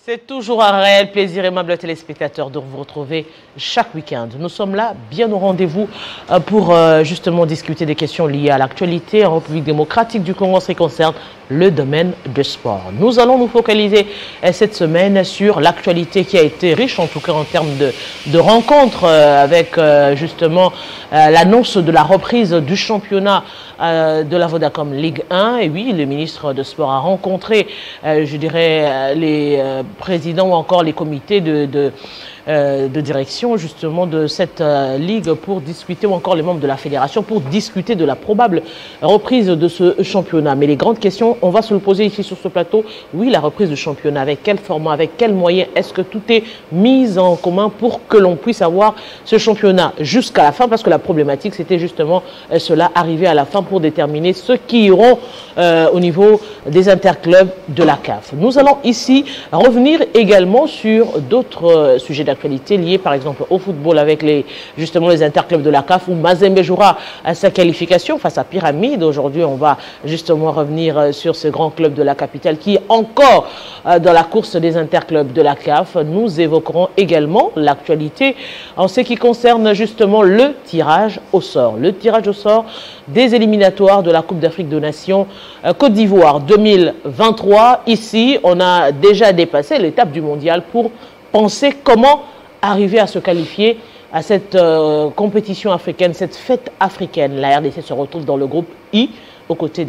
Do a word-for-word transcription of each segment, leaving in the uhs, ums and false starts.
C'est toujours un réel plaisir, aimables téléspectateurs, de vous retrouver chaque week-end. Nous sommes là, bien au rendez-vous, pour justement discuter des questions liées à l'actualité en République démocratique du Congo en ce qui concerne le domaine du sport. Nous allons nous focaliser cette semaine sur l'actualité qui a été riche, en tout cas en termes de, de rencontres, avec justement l'annonce de la reprise du championnat de la Vodacom Ligue un. Et oui, le ministre de Sport a rencontré, je dirais, les présidents ou encore les comités de, de, euh, de direction justement de cette euh, ligue pour discuter, ou encore les membres de la fédération pour discuter de la probable reprise de ce championnat. Mais les grandes questions, on va se le poser ici sur ce plateau. Oui, la reprise du championnat, avec quel format, avec quels moyens, est-ce que tout est mis en commun pour que l'on puisse avoir ce championnat jusqu'à la fin? Parce que la problématique, c'était justement euh, cela, arriver à la fin pour déterminer ceux qui iront euh, au niveau des interclubs de la C A F. Nous allons ici revenir également sur d'autres euh, sujets d'actualité liés par exemple au football, avec les, justement les interclubs de la C A F où Mazembe jouera à sa qualification face à Pyramide. Aujourd'hui, on va justement revenir euh, sur ce grand club de la capitale qui est encore euh, dans la course des interclubs de la C A F. Nous évoquerons également l'actualité en ce qui concerne justement le tirage au sort. Le tirage au sort des éliminatoires de la Coupe d'Afrique des Nations euh, Côte d'Ivoire deux mille vingt-trois. Ici, on a déjà dépassé l'étape du mondial pour penser comment arriver à se qualifier à cette euh, compétition africaine, cette fête africaine. La R D C se retrouve dans le groupe I, aux côtés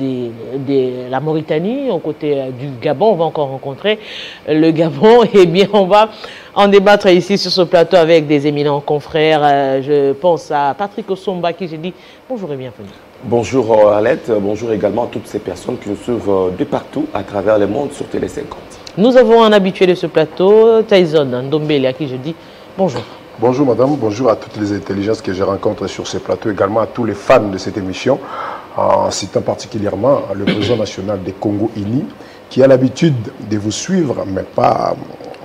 de la Mauritanie, aux côtés euh, du Gabon. On va encore rencontrer le Gabon. Et bien, on va en débattre ici sur ce plateau avec des éminents confrères. Euh, je pense à Patrick Osomba qui j'ai dit bonjour et bienvenue. Bonjour Arlette, bonjour également à toutes ces personnes qui nous suivent de partout à travers le monde sur Télé cinquante. Nous avons un habitué de ce plateau, Tyson Ndombele, à qui je dis bonjour. Bonjour madame, bonjour à toutes les intelligences que je rencontre sur ce plateau, également à tous les fans de cette émission, en citant particulièrement le président national des Congo Unis, qui a l'habitude de vous suivre, mais pas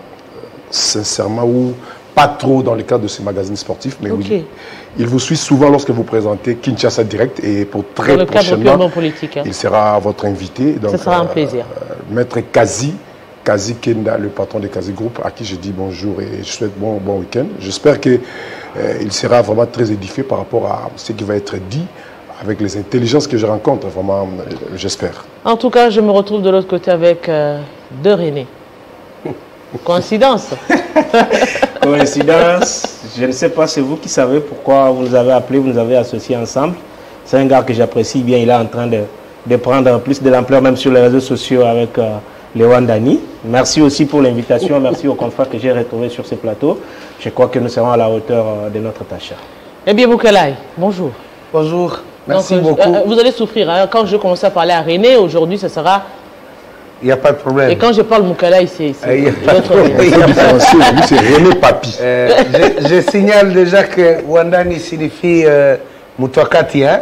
sincèrement ou pas trop dans le cadre de ces magazines sportifs, mais okay. Oui, il vous suit souvent lorsque vous présentez Kinshasa Direct, et pour très dans le prochainement, cadre politique, hein. Il sera votre invité. Donc, ce sera un plaisir. Euh, Maître Kazi, Kazi Kenda, le patron de Kazi Group, à qui je dis bonjour et je souhaite bon, bon week-end. J'espère qu'il euh, sera vraiment très édifié par rapport à ce qui va être dit, avec les intelligences que je rencontre, vraiment, euh, j'espère. En tout cas, je me retrouve de l'autre côté avec euh, deux René. Coïncidence. Coïncidence, je ne sais pas, c'est vous qui savez pourquoi vous nous avez appelés, vous nous avez associés ensemble. C'est un gars que j'apprécie bien, il est en train de, de prendre plus de l'ampleur même sur les réseaux sociaux avec euh, Léon Dani. Merci aussi pour l'invitation, merci aux confrères que j'ai retrouvés sur ce plateau. Je crois que nous serons à la hauteur euh, de notre tâche. Eh bien, Boukalaï, bonjour. Bonjour, merci Donc, beaucoup. Euh, vous allez souffrir, hein. Quand je commence à parler à René, aujourd'hui, ce sera... Il n'y a pas de problème. Et quand je parle Moukalaï, c'est l'autre René. C'est René Papi. Euh, je, je signale déjà que Wandani signifie euh, Moutouakati, hein,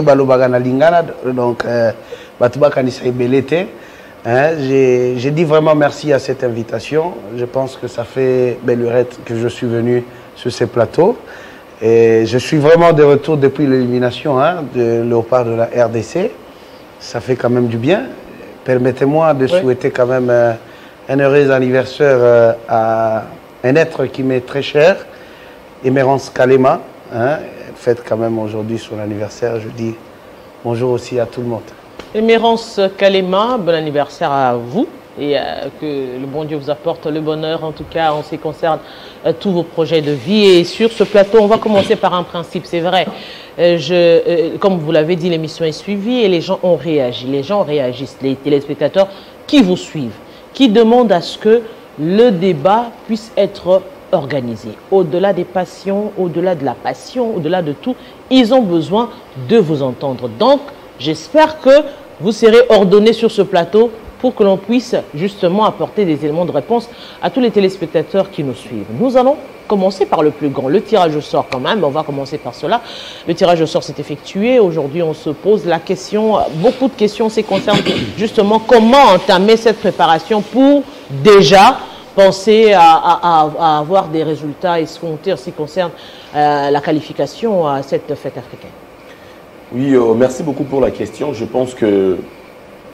mm-hmm. Donc, euh, Batubakani Saïbelete. Hein, je dis vraiment merci à cette invitation. Je pense que ça fait belle lurette que je suis venu sur ces plateaux. Et je suis vraiment de retour depuis l'élimination hein, de Léopard de la R D C. Ça fait quand même du bien. Permettez-moi de oui. souhaiter quand même euh, un heureux anniversaire euh, à un être qui m'est très cher, Emerance Kalema. Hein, fête quand même aujourd'hui son anniversaire. Je dis bonjour aussi à tout le monde. Emerance Kalema, bon anniversaire à vous et euh, que le bon Dieu vous apporte le bonheur, en tout cas en ce qui concerne euh, tous vos projets de vie. Et sur ce plateau, on va commencer par un principe, c'est vrai. Euh, je, euh, comme vous l'avez dit, l'émission est suivie et les gens ont réagi. Les gens réagissent, les téléspectateurs qui vous suivent, qui demandent à ce que le débat puisse être organisé. Au-delà des passions, au-delà de la passion, au-delà de tout, ils ont besoin de vous entendre. Donc, j'espère que vous serez ordonnés sur ce plateau pour que l'on puisse justement apporter des éléments de réponse à tous les téléspectateurs qui nous suivent. Nous allons commencer par le plus grand, le tirage au sort quand même. On va commencer par cela. Le tirage au sort s'est effectué. Aujourd'hui, on se pose la question, beaucoup de questions se concernent justement comment entamer cette préparation pour déjà penser à, à, à avoir des résultats escomptés en ce qui concerne euh, la qualification à cette fête africaine. Oui, euh, merci beaucoup pour la question. Je pense que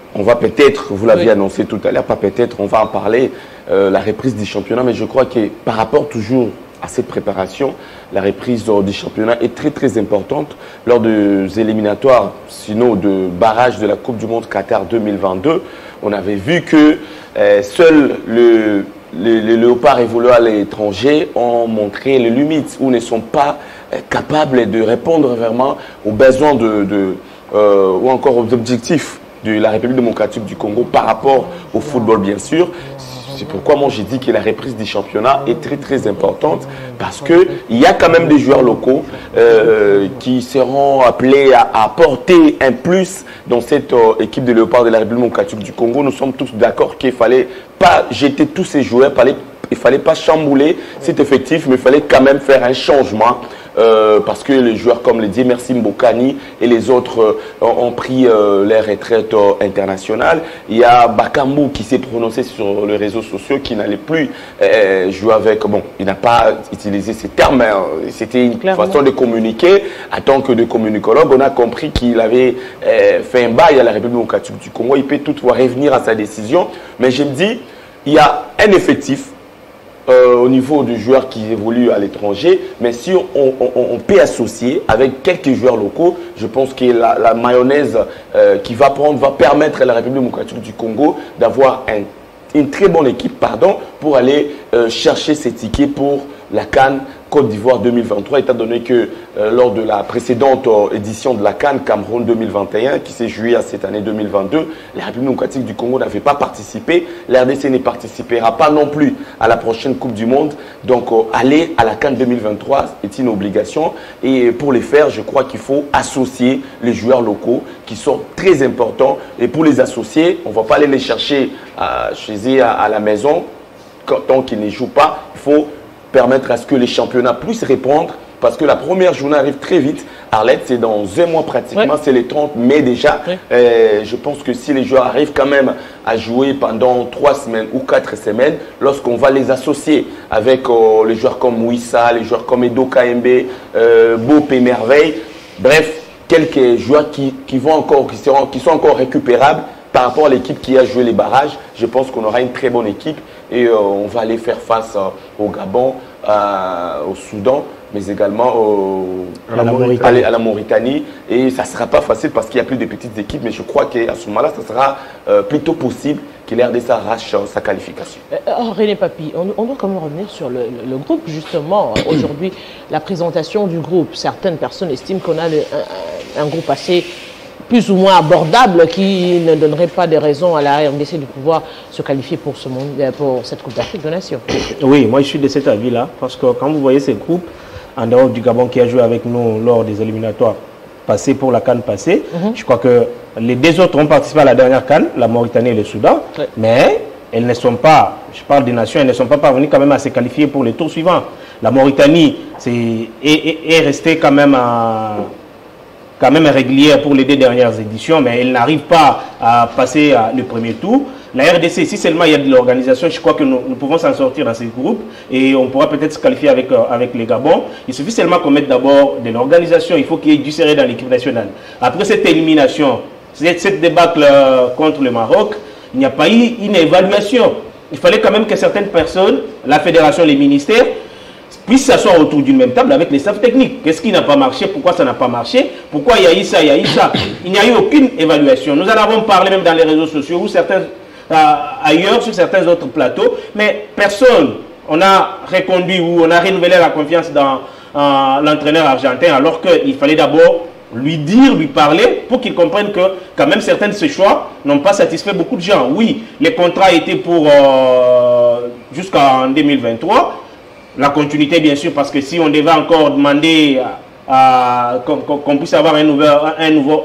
on va peut-être, vous l'avez oui. annoncé tout à l'heure, pas peut-être, on va en parler, euh, la reprise du championnat, mais je crois que par rapport toujours à cette préparation, la reprise euh, du championnat est très très importante lors des éliminatoires, sinon de barrage de la Coupe du Monde Qatar deux mille vingt-deux. On avait vu que euh, seuls le, les, les léopards évoluant à l'étranger ont montré les limites ou ne sont pas euh, capables de répondre vraiment aux besoins de, de, euh, ou encore aux objectifs de la République démocratique du Congo par rapport au football, bien sûr. C'est pourquoi moi j'ai dit que la reprise du championnat est très très importante parce qu'il y a quand même des joueurs locaux euh, qui seront appelés à, à apporter un plus dans cette euh, équipe de Léopard de la République démocratique du Congo. Nous sommes tous d'accord qu'il ne fallait pas jeter tous ces joueurs, il ne fallait pas chambouler cet effectif, mais il fallait quand même faire un changement. Euh, parce que les joueurs comme les Merci Mbokani et les autres euh, ont, ont pris euh, les retraites euh, internationales. Il y a Bakambu qui s'est prononcé sur les réseaux sociaux qui n'allait plus euh, jouer avec... Bon, il n'a pas utilisé ces termes, hein, c'était une Clairement. façon de communiquer. En tant que de communicologue, on a compris qu'il avait euh, fait un bail à la République démocratique du Congo. Il peut toutefois revenir à sa décision. Mais je me dis, il y a un effectif Euh, au niveau du joueur qui évolue à l'étranger, mais si on, on, on peut associer avec quelques joueurs locaux, je pense que la, la mayonnaise euh, qui va prendre va permettre à la République démocratique du Congo d'avoir un, une très bonne équipe pardon, pour aller euh, chercher ses tickets pour la CAN Côte d'Ivoire deux mille vingt-trois, étant donné que euh, lors de la précédente euh, édition de la CAN Cameroun deux mille vingt et un, qui s'est jouée à cette année deux mille vingt-deux, la République démocratique du Congo n'avait pas participé. La R D C ne participera pas non plus à la prochaine Coupe du Monde. Donc, euh, aller à la CAN deux mille vingt-trois est une obligation. Et pour les faire, je crois qu'il faut associer les joueurs locaux qui sont très importants. Et pour les associer, on ne va pas aller les chercher à, chez eux à, à la maison. Quand, tant qu'ils ne jouent pas, il faut permettre à ce que les championnats puissent répondre parce que la première journée arrive très vite. Arlette, c'est dans un mois pratiquement, oui. c'est le trente mai déjà. Oui. Euh, je pense que si les joueurs arrivent quand même à jouer pendant trois semaines ou quatre semaines, lorsqu'on va les associer avec euh, les joueurs comme Wissa, les joueurs comme Edo K M B, euh, Bop et Merveille, bref, quelques joueurs qui, qui, vont encore, qui, seront, qui sont encore récupérables par rapport à l'équipe qui a joué les barrages, je pense qu'on aura une très bonne équipe et euh, on va aller faire face euh, au Gabon, euh, au Soudan, mais également au, à, la à, la, à la Mauritanie. Et ça ne sera pas facile parce qu'il y a plus de petites équipes, mais je crois qu'à ce moment-là, ça sera euh, plutôt possible que l'R D C arrache euh, sa qualification. Euh, René Papi, on, on doit quand même revenir sur le, le, le groupe, justement. Aujourd'hui, la présentation du groupe, certaines personnes estiment qu'on a le, un, un groupe assez plus ou moins abordable qui ne donnerait pas de raison à la R D C de pouvoir se qualifier pour, ce monde, pour cette Coupe d'Afrique de Nations. Oui, moi je suis de cet avis-là, parce que quand vous voyez ces groupes, en dehors du Gabon qui a joué avec nous lors des éliminatoires passés pour la CAN passée, mm-hmm. je crois que les deux autres ont participé à la dernière CAN, la Mauritanie et le Soudan, oui. mais elles ne sont pas, je parle des nations, elles ne sont pas parvenues quand même à se qualifier pour les tours suivants. La Mauritanie est, est, est restée quand même à... quand même régulière pour les deux dernières éditions, mais elle n'arrive pas à passer à le premier tour. La R D C, si seulement il y a de l'organisation, je crois que nous, nous pouvons s'en sortir dans ces groupes et on pourra peut-être se qualifier avec, euh, avec les Gabon. Il suffit seulement qu'on mette d'abord de l'organisation, il faut qu'il y ait du sérieux dans l'équipe nationale. Après cette élimination, cette, cette débâcle euh, contre le Maroc, il n'y a pas eu une évaluation. Il fallait quand même que certaines personnes, la fédération, les ministères, puissent s'asseoir autour d'une même table avec les staffs techniques. Qu'est-ce qui n'a pas marché? Pourquoi ça n'a pas marché? Pourquoi il y a eu ça, il y a eu ça? Il n'y a eu aucune évaluation. Nous en avons parlé même dans les réseaux sociaux ou certains, euh, ailleurs, sur certains autres plateaux, mais personne, on a reconduit ou on a renouvelé la confiance dans euh, l'entraîneur argentin alors qu'il fallait d'abord lui dire, lui parler pour qu'il comprenne que quand même certains de ses choix n'ont pas satisfait beaucoup de gens. Oui, les contrats étaient pour euh, jusqu'en deux mille vingt-trois. La continuité, bien sûr, parce que si on devait encore demander à, à, qu'on qu'on puisse avoir un nouveau, un, nouveau,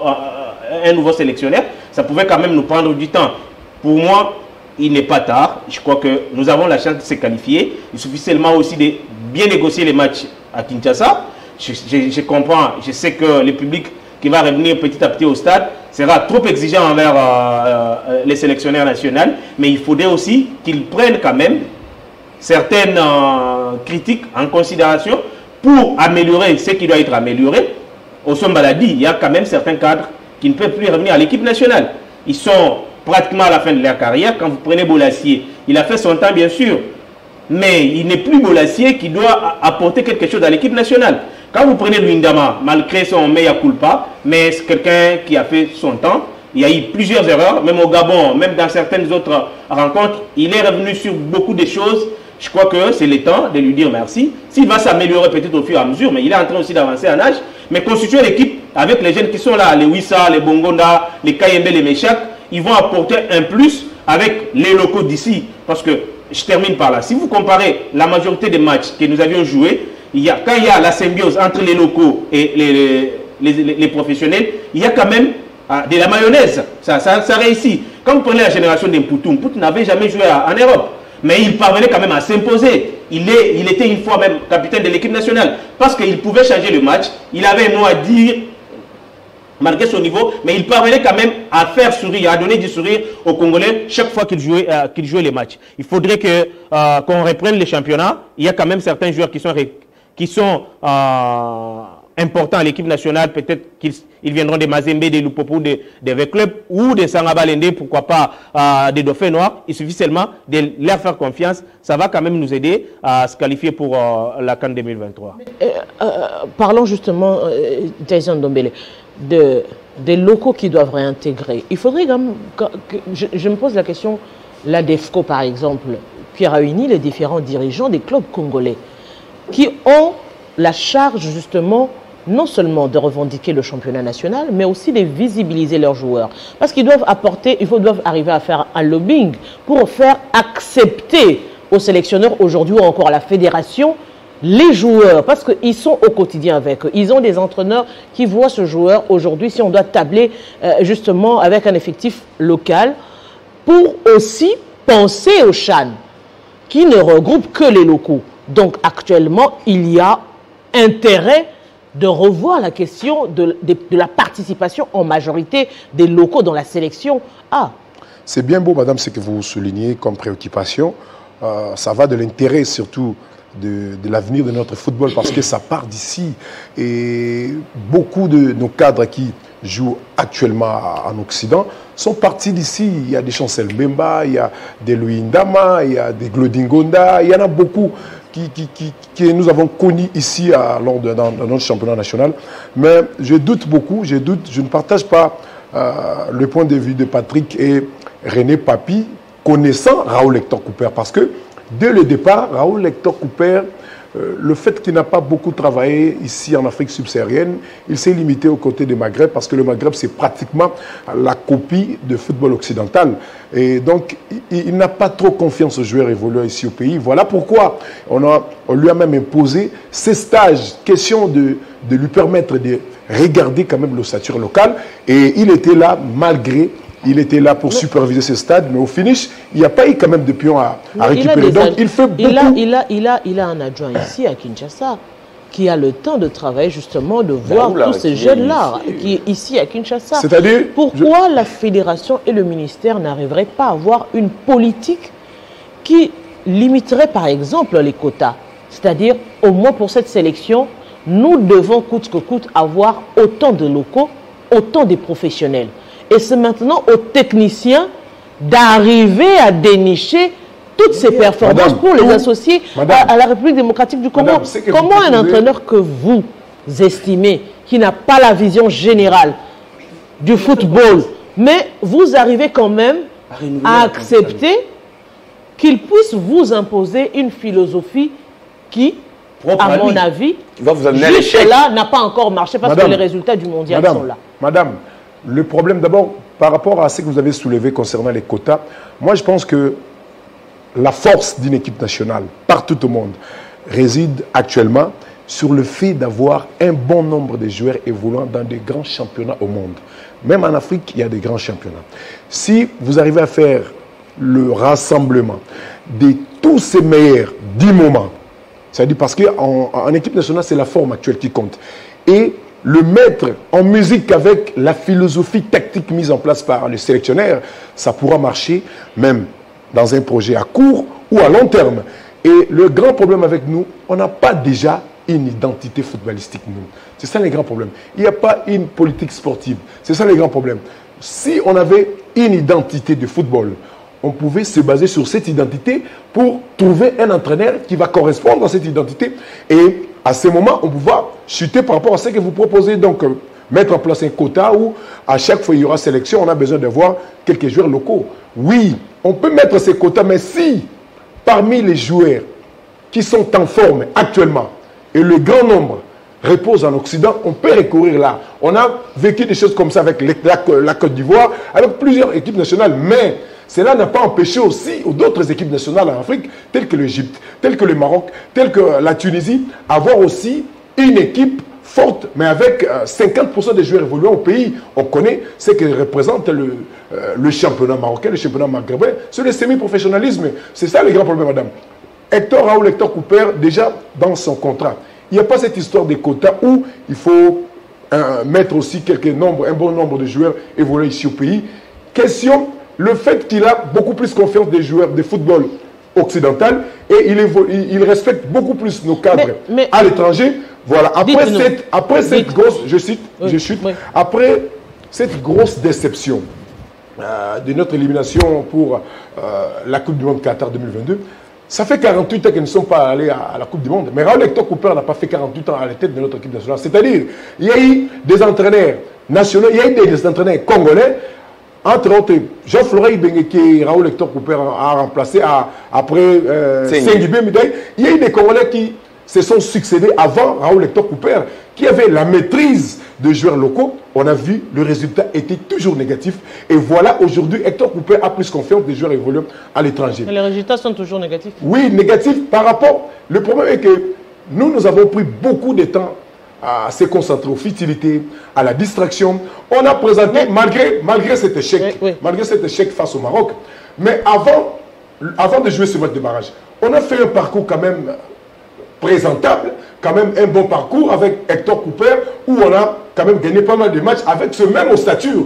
un nouveau sélectionneur, ça pouvait quand même nous prendre du temps. Pour moi, il n'est pas tard. Je crois que nous avons la chance de se qualifier. Il suffit seulement aussi de bien négocier les matchs à Kinshasa. Je, je, je comprends, je sais que le public qui va revenir petit à petit au stade sera trop exigeant envers euh, euh, les sélectionneurs nationaux, mais il faudrait aussi qu'ils prennent quand même certaines euh, critiques en considération pour améliorer ce qui doit être amélioré. Au Sombaladi, il y a quand même certains cadres qui ne peuvent plus revenir à l'équipe nationale. Ils sont pratiquement à la fin de leur carrière. Quand vous prenez Bolassier, il a fait son temps bien sûr, mais il n'est plus Bolassier qui doit apporter quelque chose à l'équipe nationale. Quand vous prenez Luindama, malgré son mea culpa, mais c'est quelqu'un qui a fait son temps. Il y a eu plusieurs erreurs, même au Gabon, même dans certaines autres rencontres. Il est revenu sur beaucoup de choses. Je crois que c'est le temps de lui dire merci. S'il va s'améliorer peut-être au fur et à mesure, mais il est en train aussi d'avancer en âge. Mais constituer l'équipe avec les jeunes qui sont là, les Wissa, les Bongonda, les Kayembe, les Meshak, ils vont apporter un plus avec les locaux d'ici. Parce que, je termine par là, si vous comparez la majorité des matchs que nous avions joués, il y a, quand il y a la symbiose entre les locaux et les, les, les, les, les professionnels, il y a quand même de la mayonnaise, ça, ça, ça réussit. Quand vous prenez la génération d'Mpoutou, Mpoutou n'avait jamais joué à, en Europe, mais il parvenait quand même à s'imposer. Il, est, il était une fois même capitaine de l'équipe nationale, parce qu'il pouvait changer le match, il avait un mot à dire, malgré son niveau, mais il parvenait quand même à faire sourire, à donner du sourire aux Congolais chaque fois qu'il jouait, euh, qu'il jouait les matchs. Il faudrait que, euh, qu'on reprenne les championnats. Il y a quand même certains joueurs qui sont, qui sont euh, importants à l'équipe nationale, peut-être qu'ils ils viendront des Mazembe, des Lupopo, des, des V clubs ou des Sangabalende, pourquoi pas euh, des Dauphins Noirs. Il suffit seulement de leur faire confiance. Ça va quand même nous aider à se qualifier pour euh, la CAN deux mille vingt-trois. Euh, euh, parlons justement, euh, Tyson Ndombele, de, des locaux qui doivent réintégrer. Il faudrait quand même, que, que, je, je me pose la question, la DEFCO par exemple, qui réunit les différents dirigeants des clubs congolais, qui ont la charge justement non seulement de revendiquer le championnat national, mais aussi de visibiliser leurs joueurs. Parce qu'ils doivent apporter, ils doivent arriver à faire un lobbying pour faire accepter aux sélectionneurs aujourd'hui ou encore à la fédération les joueurs, parce qu'ils sont au quotidien avec eux. Ils ont des entraîneurs qui voient ce joueur aujourd'hui, si on doit tabler euh, justement avec un effectif local, pour aussi penser au CHAN, qui ne regroupe que les locaux. Donc actuellement, il y a intérêt de revoir la question de, de, de la participation en majorité des locaux dans la sélection A. C'est bien beau, madame, ce que vous soulignez comme préoccupation. Euh, ça va de l'intérêt surtout de, de l'avenir de notre football parce que ça part d'ici. Et beaucoup de nos cadres qui jouent actuellement en Occident sont partis d'ici. Il y a des Chancel Mbemba, il y a des Louis Ndama, il y a des Glodingonda, il y en a beaucoup qui, qui, qui, que nous avons connus ici à, lors de, dans, dans notre championnat national. Mais je doute beaucoup, je doute, je ne partage pas euh, le point de vue de Patrick et René Papi connaissant Raoul Hector Cooper parce que dès le départ, Raoul Hector Cooper, euh, le fait qu'il n'a pas beaucoup travaillé ici en Afrique subsaharienne, il s'est limité aux côtés du Maghreb parce que le Maghreb, c'est pratiquement la copie de football occidental. Et donc, il, il n'a pas trop confiance aux joueurs évoluant ici au pays. Voilà pourquoi on, a, on lui a même imposé ces stages, question de, de lui permettre de regarder quand même l'ossature locale. Et il était là malgré... Il était là pour superviser ce stade, mais au finish, il n'y a pas eu quand même de pions à, à récupérer. Il Donc, il fait beaucoup... Il a, il, a, il, a, il a un adjoint ici à Kinshasa qui a le temps de travailler justement, de voir là, tous ces jeunes-là qui est ici à Kinshasa. C'est-à-dire... Pourquoi je... la fédération et le ministère n'arriveraient pas à avoir une politique qui limiterait par exemple les quotas? C'est-à-dire, au moins pour cette sélection, nous devons coûte que coûte avoir autant de locaux, autant de professionnels. Et c'est maintenant aux techniciens d'arriver à dénicher toutes ces performances Madame, pour les associer Madame, à, à la République démocratique du Congo. Madame, comment un entraîneur que vous estimez, qui n'a pas la vision générale du football, mais vous arrivez quand même à accepter qu'il puisse vous imposer une philosophie qui, à mon avis, jusque-là n'a pas encore marché parce Madame, que les résultats du mondial Madame, sont là. Madame, le problème d'abord, par rapport à ce que vous avez soulevé concernant les quotas, moi je pense que la force d'une équipe nationale, partout au monde, réside actuellement sur le fait d'avoir un bon nombre de joueurs évoluant dans des grands championnats au monde. Même en Afrique, il y a des grands championnats. Si vous arrivez à faire le rassemblement de tous ces meilleurs du moment, c'est-à-dire parce qu'en en équipe nationale, c'est la forme actuelle qui compte. Et le mettre en musique avec la philosophie tactique mise en place par le sélectionneur, ça pourra marcher même dans un projet à court ou à long terme. Et le grand problème avec nous, on n'a pas déjà une identité footballistique, nous. C'est ça le grand problème. Il n'y a pas une politique sportive. C'est ça le grand problème. Si on avait une identité de football. On pouvait se baser sur cette identité pour trouver un entraîneur qui va correspondre à cette identité. Et à ce moment, on pouvait chuter par rapport à ce que vous proposez. Donc, euh, mettre en place un quota où à chaque fois il y aura sélection, on a besoin de voir quelques joueurs locaux. Oui, on peut mettre ces quotas, mais si parmi les joueurs qui sont en forme actuellement, et le grand nombre repose en Occident, on peut recourir là. On a vécu des choses comme ça avec la, la Côte d'Ivoire, avec plusieurs équipes nationales, mais cela n'a pas empêché aussi d'autres équipes nationales en Afrique, telles que l'Égypte, telles que le Maroc, telles que la Tunisie, avoir aussi une équipe forte, mais avec cinquante pour cent des joueurs évoluant au pays. On connaît ce que représente le, euh, le championnat marocain, le championnat maghrébin, c'est le semi-professionnalisme. C'est ça le grand problème, madame. Hector Raoul, Hector Cooper, déjà dans son contrat, il n'y a pas cette histoire des quotas où il faut euh, mettre aussi quelques nombres, un bon nombre de joueurs évoluer ici au pays. Question, le fait qu'il a beaucoup plus confiance des joueurs de football occidental et il, il, il respecte beaucoup plus nos cadres mais, mais, à l'étranger. Voilà, après cette, après cette grosse, je cite, oui, je chute, oui. après cette grosse déception euh, de notre élimination pour euh, la Coupe du Monde Qatar deux mille vingt-deux, ça fait quarante-huit ans qu'ils ne sont pas allés à, à la Coupe du Monde. Mais Raoul Hector Cooper n'a pas fait quarante-huit ans à la tête de notre équipe nationale. C'est-à-dire, il y a eu des entraîneurs nationaux, il y a eu des, des entraîneurs congolais, entre autres, Jean-Florent Ibenge qui Raoul Hector Cooper a remplacé à, après euh, Sengibe Midai. Il y a eu des Congolais qui se sont succédés avant Raoul Hector Cooper, qui avait la maîtrise de joueurs locaux. On a vu, le résultat était toujours négatif. Et voilà, aujourd'hui, Hector Cooper a plus confiance des joueurs évoluant à l'étranger. Mais les résultats sont toujours négatifs. Oui, négatifs par rapport... Le problème est que nous, nous avons pris beaucoup de temps à se concentrer aux futilités, à la distraction. On a présenté, mais, malgré, malgré cet échec, oui, oui. malgré cet échec face au Maroc, mais avant, avant de jouer ce match de barrage, on a fait un parcours quand même présentable, quand même un bon parcours avec Hector Cooper, où on a quand même gagné pas mal de matchs avec ce même ossature.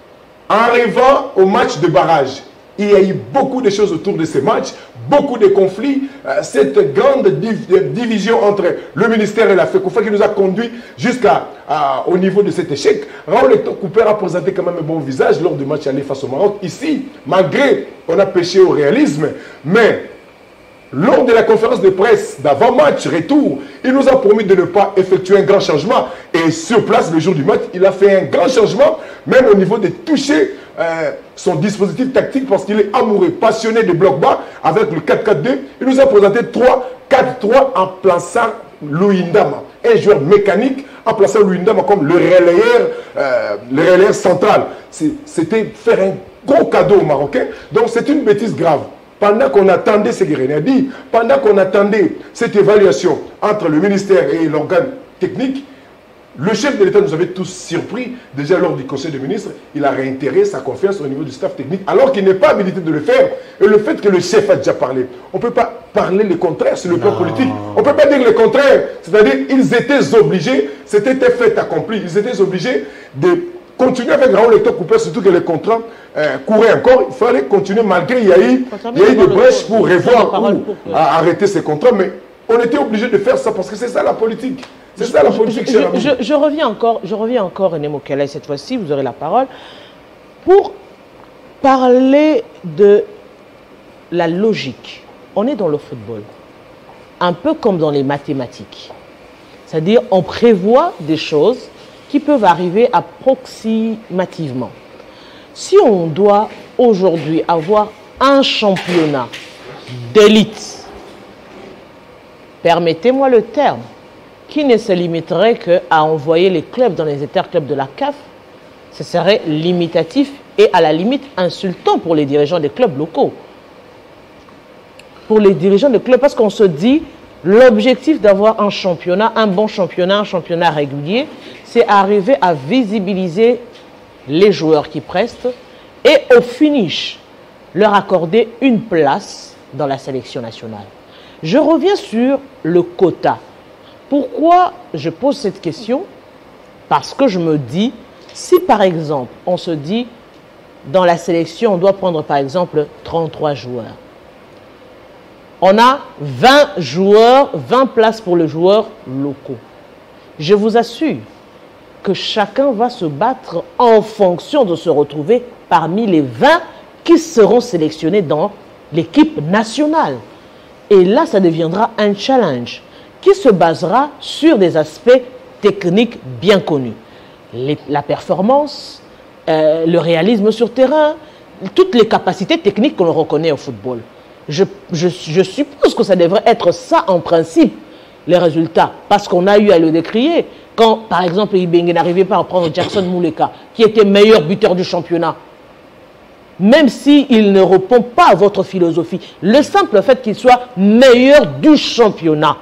En arrivant au match de barrage, il y a eu beaucoup de choses autour de ces matchs, beaucoup de conflits, euh, cette grande div division entre le ministère et la FECOFA qui nous a conduit jusqu'au niveau de cet échec. Raoul Hector Cooper a présenté quand même un bon visage lors du match aller face au Maroc. Ici, malgré, on a péché au réalisme, mais lors de la conférence de presse d'avant-match, retour, il nous a promis de ne pas effectuer un grand changement. Et sur place, le jour du match, il a fait un grand changement, même au niveau de toucher euh, son dispositif tactique, parce qu'il est amoureux, passionné de bloc bas, avec le quatre quatre deux. Il nous a présenté trois quatre trois en plaçant Louindama, un joueur mécanique, en plaçant Louindama comme le relayeur, euh, le relayeur central. C'était faire un gros cadeau aux Marocains. Donc c'est une bêtise grave. Pendant qu'on attendait ce que René a dit, pendant qu'on attendait cette évaluation entre le ministère et l'organe technique, le chef de l'État nous avait tous surpris. Déjà lors du Conseil des ministres, il a réitéré sa confiance au niveau du staff technique, alors qu'il n'est pas habilité de le faire. Et le fait que le chef a déjà parlé, on ne peut pas parler le contraire sur le plan politique. On ne peut pas dire le contraire. C'est-à-dire qu'ils étaient obligés, c'était un fait accompli, ils étaient obligés de continuer avec Raoul Hector Cooper, surtout que les contrats euh, couraient encore. Il fallait continuer malgré il y a eu, il y a eu des brèches pour revoir ou à arrêter ces contrats. Mais on était obligé de faire ça parce que c'est ça la politique. C'est ça la politique. Je, je, je, je reviens encore, je reviens encore, René Mokele, cette fois-ci, vous aurez la parole, pour parler de la logique. On est dans le football, un peu comme dans les mathématiques. C'est-à-dire, on prévoit des choses qui peuvent arriver approximativement. Si on doit aujourd'hui avoir un championnat d'élite, permettez-moi le terme, qui ne se limiterait qu'à envoyer les clubs dans les interclubs de la C A F, ce serait limitatif et à la limite insultant pour les dirigeants des clubs locaux. Pour les dirigeants des clubs, parce qu'on se dit, l'objectif d'avoir un championnat, un bon championnat, un championnat régulier, c'est arriver à visibiliser les joueurs qui prestent et au finish, leur accorder une place dans la sélection nationale. Je reviens sur le quota. Pourquoi je pose cette question? Parce que je me dis, si par exemple, on se dit, dans la sélection, on doit prendre par exemple trente-trois joueurs. On a vingt joueurs, vingt places pour les joueurs locaux. Je vous assure que chacun va se battre en fonction de se retrouver parmi les vingt qui seront sélectionnés dans l'équipe nationale. Et là, ça deviendra un challenge qui se basera sur des aspects techniques bien connus. Les, la performance, euh, le réalisme sur terrain, toutes les capacités techniques qu'on reconnaît au football. Je, je, je suppose que ça devrait être ça en principe, les résultats, parce qu'on a eu à le décrier. Quand, par exemple, Ibenge n'arrivait pas à prendre Jackson Mouleka, qui était meilleur buteur du championnat, même s'il ne répond pas à votre philosophie, le simple fait qu'il soit meilleur du championnat,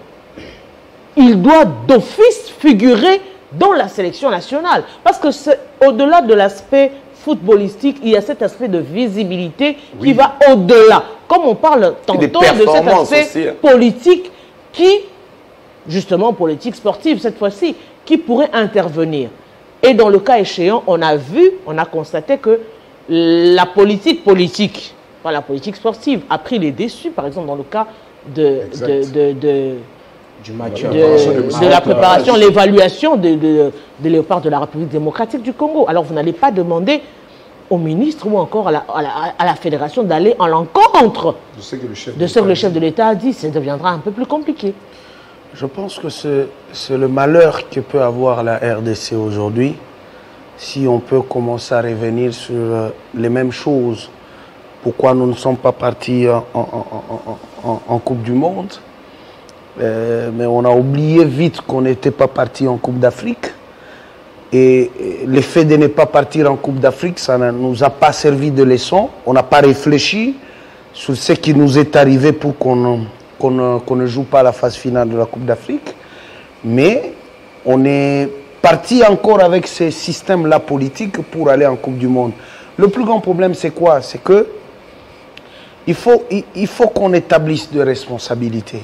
il doit d'office figurer dans la sélection nationale. Parce que au-delà de l'aspect footballistique, il y a cet aspect de visibilité oui. qui va au-delà. Comme on parle tantôt de cet aspect aussi, hein. politique qui, justement politique sportive cette fois-ci, qui pourrait intervenir. Et dans le cas échéant, on a vu, on a constaté que la politique politique, pas la politique sportive, a pris les déçus, par exemple dans le cas de, de, de, de, du match, de, de, de la préparation, l'évaluation de, de, de Léopard de la République démocratique du Congo. Alors vous n'allez pas demander au ministre ou encore à la, à la, à la fédération d'aller en l'encontre de ce que le chef de, de, le chef de l'État a dit. Ça deviendra un peu plus compliqué. Je pense que c'est le malheur que peut avoir la R D C aujourd'hui. Si on peut commencer à revenir sur euh, les mêmes choses, pourquoi nous ne sommes pas partis en, en, en, en, en Coupe du Monde, euh, mais on a oublié vite qu'on n'était pas parti en Coupe d'Afrique. Et, et le fait de ne pas partir en Coupe d'Afrique, ça ne nous a pas servi de leçon. On n'a pas réfléchi sur ce qui nous est arrivé pour qu'on qu'on, qu'on ne joue pas la phase finale de la Coupe d'Afrique. Mais on est parti encore avec ces systèmes-là politiques pour aller en Coupe du Monde. Le plus grand problème, c'est quoi? C'est que il faut, il, il faut qu'on établisse des responsabilités.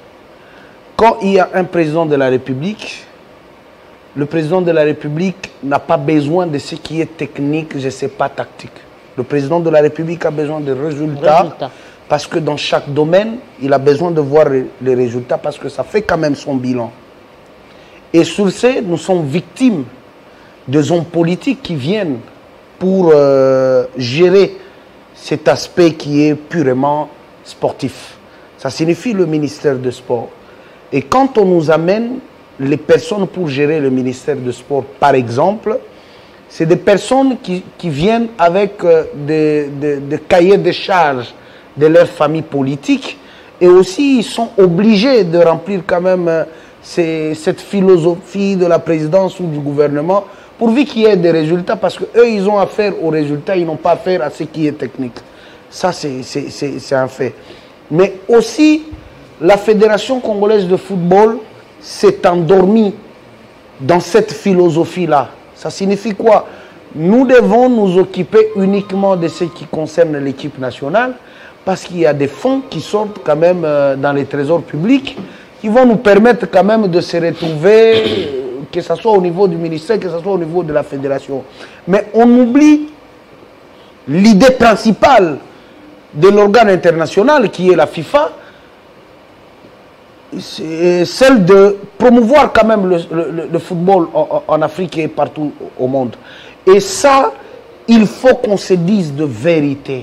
Quand il y a un président de la République, le président de la République n'a pas besoin de ce qui est technique, je ne sais pas, tactique. Le président de la République a besoin de résultats, résultats, parce que dans chaque domaine, il a besoin de voir les résultats parce que ça fait quand même son bilan. Et sur ce, nous sommes victimes des hommes politiques qui viennent pour euh, gérer cet aspect qui est purement sportif. Ça signifie le ministère du Sport. Et quand on nous amène les personnes pour gérer le ministère du Sport, par exemple, c'est des personnes qui, qui viennent avec euh, des, des, des cahiers de charges de leur famille politique et aussi ils sont obligés de remplir quand même euh, C'est cette philosophie de la présidence ou du gouvernement, pourvu qu'il y ait des résultats, parce qu'eux, ils ont affaire aux résultats, ils n'ont pas affaire à ce qui est technique. Ça, c'est un fait. Mais aussi, la Fédération congolaise de football s'est endormie dans cette philosophie-là. Ça signifie quoi? Nous devons nous occuper uniquement de ce qui concerne l'équipe nationale, parce qu'il y a des fonds qui sortent quand même dans les trésors publics, qui vont nous permettre quand même de se retrouver, que ce soit au niveau du ministère, que ce soit au niveau de la fédération. Mais on oublie l'idée principale de l'organe international qui est la FIFA, c'est celle de promouvoir quand même le, le, le football en, en Afrique et partout au monde. Et ça, il faut qu'on se dise de vérité.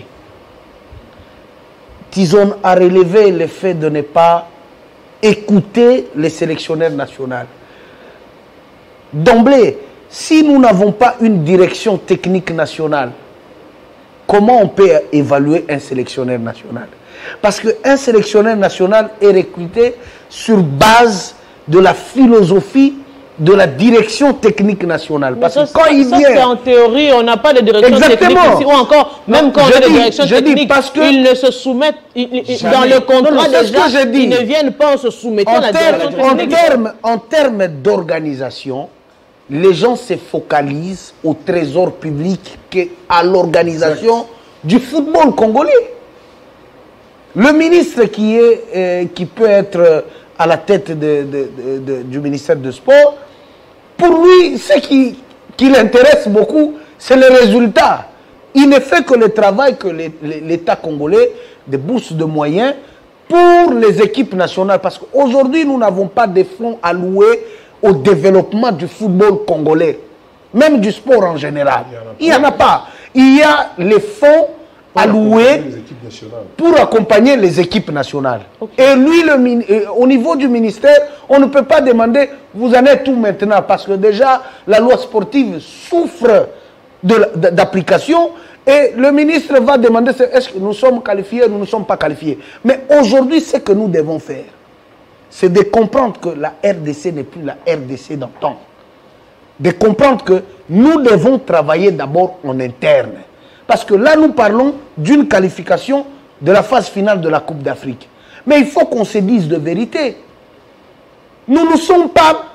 Tison a relevé le fait de ne pas écouter les sélectionneurs nationaux. D'emblée, si nous n'avons pas une direction technique nationale, comment on peut évaluer un sélectionneur national? Parce qu'un sélectionneur national est recruté sur base de la philosophie de la direction technique nationale. Parce ça, que quand il ça, vient... c'est en théorie, on n'a pas de direction Exactement. technique ici, ou encore, même quand on a des directions techniques, parce que ils ne se soumettent, ils, ils, dans le contrat non, non, déjà, ils ne viennent pas en se soumettant en à la terme, direction en technique. termes, en termes d'organisation, les gens se focalisent au trésor public qu'à l'organisation du football congolais. Le ministre qui, est, euh, qui peut être à la tête de, de, de, de, du ministère du Sport, pour lui, ce qui, qui l'intéresse beaucoup, c'est le résultat. Il ne fait que le travail que l'État congolais, des bourses de moyens pour les équipes nationales. Parce qu'aujourd'hui, nous n'avons pas de fonds alloués au développement du football congolais, même du sport en général. Il n'y en a pas. Il y a les fonds alloués pour accompagner les équipes nationales. Okay. Et lui, le, au niveau du ministère, on ne peut pas demander, vous en êtes tout maintenant, parce que déjà, la loi sportive souffre d'application, et le ministre va demander, est-ce que nous sommes qualifiés ou nous ne sommes pas qualifiés. Mais aujourd'hui, ce que nous devons faire, c'est de comprendre que la R D C n'est plus la R D C d'antan. De comprendre que nous devons travailler d'abord en interne. Parce que là, nous parlons d'une qualification de la phase finale de la Coupe d'Afrique. Mais il faut qu'on se dise de vérité. Nous ne sommes pas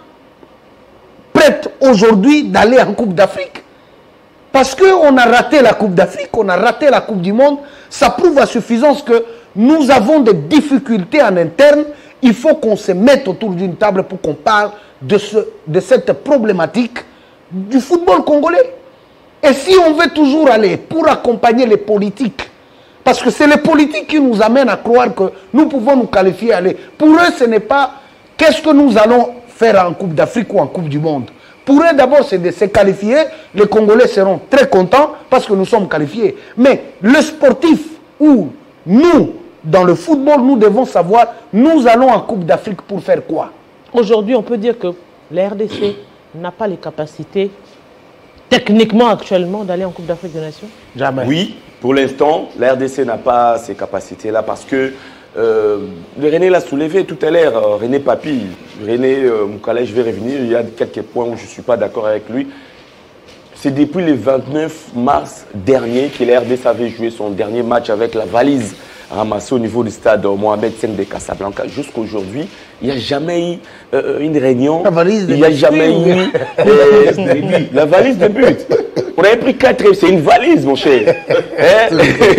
prêts aujourd'hui d'aller en Coupe d'Afrique. Parce qu'on a raté la Coupe d'Afrique, on a raté la Coupe du Monde. Ça prouve à suffisance que nous avons des difficultés en interne. Il faut qu'on se mette autour d'une table pour qu'on parle de, ce, de cette problématique du football congolais. Et si on veut toujours aller pour accompagner les politiques, parce que c'est les politiques qui nous amènent à croire que nous pouvons nous qualifier, aller. Pour eux, ce n'est pas qu'est-ce que nous allons faire en Coupe d'Afrique ou en Coupe du Monde. Pour eux, d'abord, c'est de se qualifier. Les Congolais seront très contents parce que nous sommes qualifiés. Mais le sportif ou nous, dans le football, nous devons savoir, nous allons en Coupe d'Afrique pour faire quoi? Aujourd'hui, on peut dire que la R D C n'a pas les capacités techniquement actuellement d'aller en Coupe d'Afrique des Nations? Jamais. Oui, pour l'instant, la R D C n'a pas ces capacités-là parce que euh, René l'a soulevé tout à l'heure, euh, René Papi, René euh, Moukala, je vais revenir, il y a quelques points où je ne suis pas d'accord avec lui. C'est depuis le vingt-neuf mars dernier que la R D C avait joué son dernier match avec la valise ramassée au niveau du stade Mohamed cinq de Casablanca. Jusqu'à aujourd'hui, il n'y a jamais eu euh, une réunion. La valise de Il n'y a jamais eu euh, la valise de but. On avait pris quatre, c'est une valise, mon cher. Hein?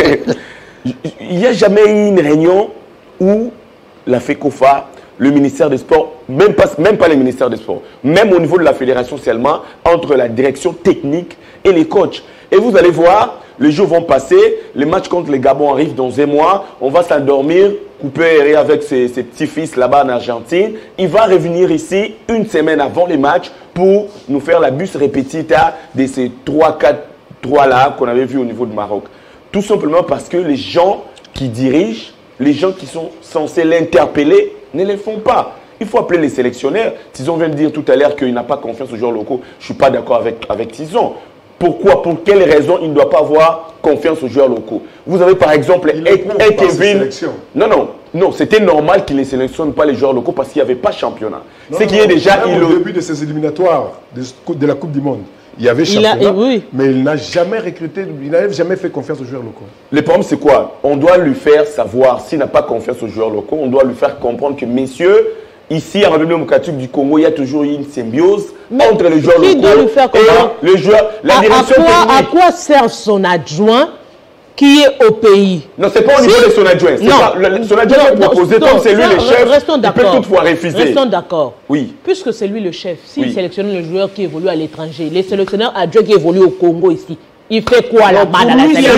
Il n'y a jamais eu une réunion où la FECOFA, le ministère des Sports, même pas, même pas le ministère des Sports, même au niveau de la fédération seulement, entre la direction technique et les coachs. Et vous allez voir, les jours vont passer, les matchs contre les Gabon arrivent dans un mois, on va s'endormir, couper avec ses, ses petits-fils là-bas en Argentine. Il va revenir ici une semaine avant les matchs pour nous faire la bus répétita de ces trois quatre trois là qu'on avait vu au niveau du Maroc. Tout simplement parce que les gens qui dirigent, les gens qui sont censés l'interpeller, ne le font pas. Il faut appeler les sélectionneurs. Tison vient de dire tout à l'heure qu'il n'a pas confiance aux joueurs locaux. Je ne suis pas d'accord avec, avec Tison. Pourquoi? Pour quelle raison il ne doit pas avoir confiance aux joueurs locaux? Vous avez par exemple un Kevin. Non, non, non, c'était normal qu'il ne sélectionne pas les joueurs locaux parce qu'il n'y avait pas championnat. C'est qu'il y a déjà. Il... Au début de ces éliminatoires de, de la Coupe du Monde, il y avait championnat, il a, oui. mais il n'a jamais recruté, il n'a jamais fait confiance aux joueurs locaux. Le problème, c'est quoi? On doit lui faire savoir, s'il n'a pas confiance aux joueurs locaux, on doit lui faire comprendre que, messieurs, ici, en République démocratique du Congo, il y a toujours eu une symbiose mais entre les joueurs locaux doit lui faire et les joueurs. La à, direction à quoi, technique. À quoi sert son adjoint qui est au pays? Non, c'est pas au niveau si. de son adjoint. Pas, le, son adjoint est proposé comme c'est lui le chef. Restons il peut toutefois refuser. Restons d'accord. Oui. Puisque c'est lui le chef, s'il oui. sélectionne le joueur qui évolue à l'étranger, les sélectionneurs adjoints qui évoluent au Congo ici, il fait quoi là-bas dans la sélection?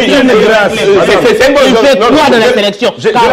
Il fait quoi dans la sélection?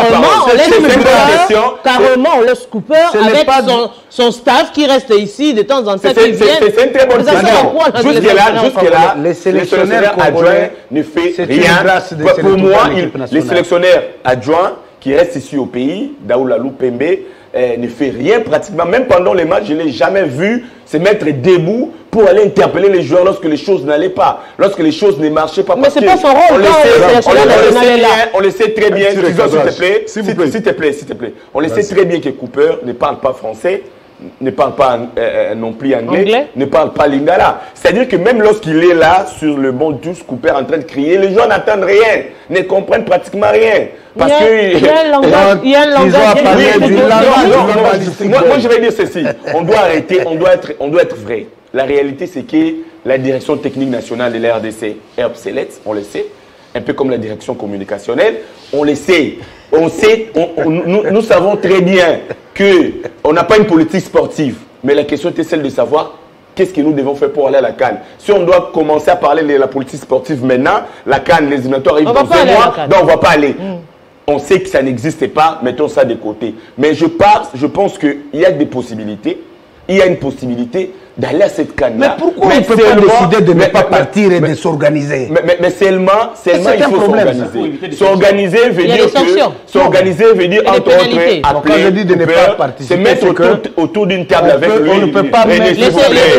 Carrément, on laisse Cooper avec son staff qui reste ici de temps en temps. C'est une très bonne question. Jusque-là, les sélectionneurs adjoints ne font rien. Pour moi, les sélectionneurs adjoints qui restent ici au pays, Daoulalou Pembe, Euh, ne fait rien pratiquement. Même pendant les matchs, je ne l'ai jamais vu se mettre debout pour aller interpeller les joueurs lorsque les choses n'allaient pas, lorsque les choses ne marchaient pas. Mais c'est pas son rôle. On, le sait, on, on, on, le bien, on le sait très bien. S'il te plaît, s'il te plaît, s'il te plaît. On le sait très bien que Cooper ne parle pas français, ne parle pas euh, non plus anglais, anglais, ne parle pas lingala. C'est-à-dire que même lorsqu'il est là sur le banc de touche, Cooper en train de crier, les gens n'entendent rien, ne comprennent pratiquement rien. Parce que il y a un langage, il y a un langage. Moi, je vais dire ceci. On doit arrêter, on doit être, on doit être vrai. La réalité, c'est que la direction technique nationale de la R D C est obsolète, on le sait. Un peu comme la direction communicationnelle, on le sait. On sait, on, on, nous, nous savons très bien qu'on n'a pas une politique sportive. Mais la question était celle de savoir qu'est-ce que nous devons faire pour aller à la CAN. Si on doit commencer à parler de la politique sportive maintenant, la CAN, les éliminatoires arrivent dans un mois, donc on ne va pas aller. Mm. On sait que ça n'existe pas, mettons ça de côté. Mais je, pense, je pense qu'il y a des possibilités il y a une possibilité d'aller à cette canne. Mais pourquoi mais on ne peut pas décider de ne pas mais, partir mais, et de s'organiser? mais, mais, mais seulement, seulement il faut s'organiser. S'organiser veut dire que s'organiser veut dire entre autres après je dis de ne pas participer, se mettre autour, autour d'une table on avec peut, lui. On ne peut pas mettre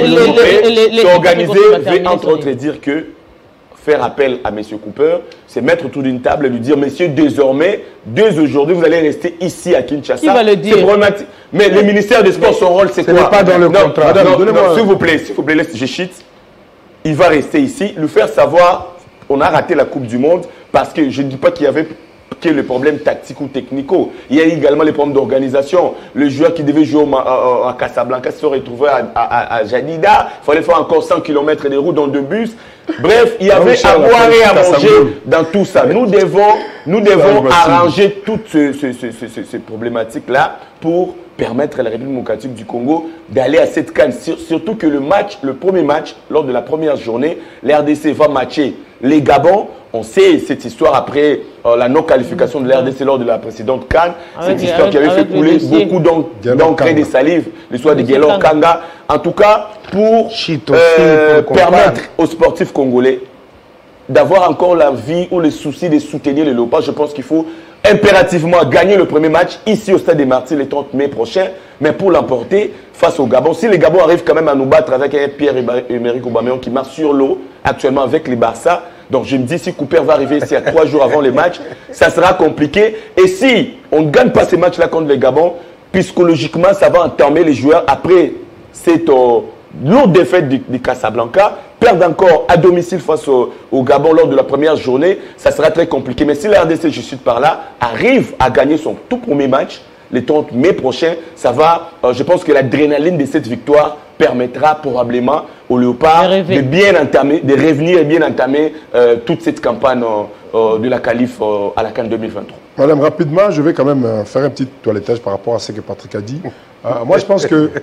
s'organiser veut entre autres dire que faire appel à M. Cooper, c'est mettre autour d'une table et lui dire, monsieur, désormais, dès aujourd'hui, vous allez rester ici à Kinshasa. Qui va le dire? C'est problématique. Mais le ministère des Sports, son rôle, c'est quoi? Ce n'est pas dans le non, contrat. Non, non, non, s'il vous plaît, s'il vous plaît, laisse, je chite. Il va rester ici, lui faire savoir, on a raté la Coupe du Monde, parce que je ne dis pas qu'il y avait que le problème tactique ou technico. Il y a également les problèmes d'organisation. Le joueur qui devait jouer à, à Casablanca se retrouvait à, à, à Jadida. Il fallait faire encore cent kilomètres de route dans deux bus. Bref, il y avait à boire et à manger dans tout ça. Nous devons, nous devons arranger toutes ces, ces, ces, ces, ces problématiques-là pour permettre à la République démocratique du Congo d'aller à cette canne. Surtout que le match, le premier match, lors de la première journée, l'R D C va matcher les Gabon. On sait cette histoire après euh, la non-qualification de l'R D C lors de la précédente canne. Cette histoire avec, qui avait fait couler beaucoup d'encre et de salive, l'histoire de Guélor Kanga. En tout cas, pour, euh, pour permettre aux sportifs congolais d'avoir encore la vie ou le souci de soutenir les Léopards, je pense qu'il faut impérativement gagner le premier match ici au Stade des Martyrs le trente mai prochain, mais pour l'emporter face au Gabon. Si les Gabon arrivent quand même à nous battre avec un Pierre-Emerick Aubameyang qui marche sur l'eau actuellement avec les Barça, donc je me dis si Cooper va arriver ici à trois jours avant les matchs, ça sera compliqué. Et si on ne gagne pas ces matchs-là contre les Gabon, psychologiquement ça va entamer les joueurs après cette euh, lourde défaite du, du Casablanca, perdre encore à domicile face au, au Gabon lors de la première journée, ça sera très compliqué. Mais si la R D C, je suis par là, arrive à gagner son tout premier match, le trente mai prochain, ça va, euh, je pense que l'adrénaline de cette victoire permettra probablement aux Léopards de, de bien entamer, de revenir et bien entamer euh, toute cette campagne euh, euh, de la qualif euh, à la CAN deux mille vingt-trois. Madame, rapidement, je vais quand même faire un petit toilettage par rapport à ce que Patrick a dit. Euh, moi, je pense que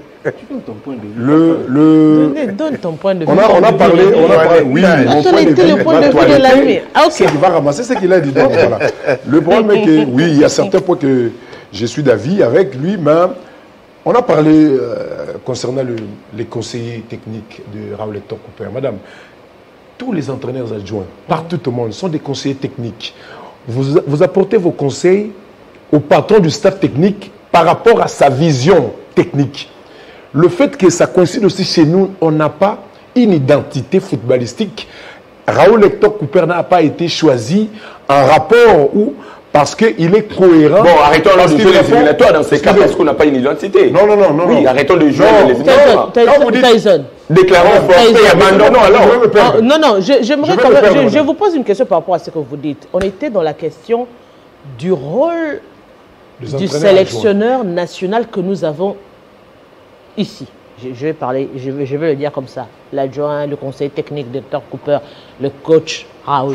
le, le... Donne ton point de vue. On a, on a parlé, on a parlé, oui, mon point de vue, le point de vue de l'ami. Ah, ok. Il va ramasser ce qu'il a dit. Donc, voilà. Le problème est que, oui, il y a certains points que je suis d'avis avec lui, mais on a parlé euh, concernant le, les conseillers techniques de Raoul Hector Cooper. Madame, tous les entraîneurs adjoints, partout au monde, sont des conseillers techniques. Vous, vous apportez vos conseils au patron du staff technique par rapport à sa vision technique. Le fait que ça coïncide aussi chez nous, on n'a pas une identité footballistique. Raoul Hector Cooper n'a pas été choisi en rapport où, parce qu'il est cohérent. Bon, arrêtons alors de jouer les éliminatoires dans ces cas parce qu'on n'a pas une identité. Non, non, non, non. Oui, arrêtons de jouer les éliminatoires. Quand vous dites Tyson. Déclarons forfait et abandonnons alors. Ah, non, non, j'aimerais quand même. Je, je vous pose une question par rapport à ce que vous dites. On était dans la question du rôle du sélectionneur adjoint. national que nous avons ici. Je, je vais parler, je vais, je vais le dire comme ça. L'adjoint, le conseil technique de Hector Cooper, le coach Raoul.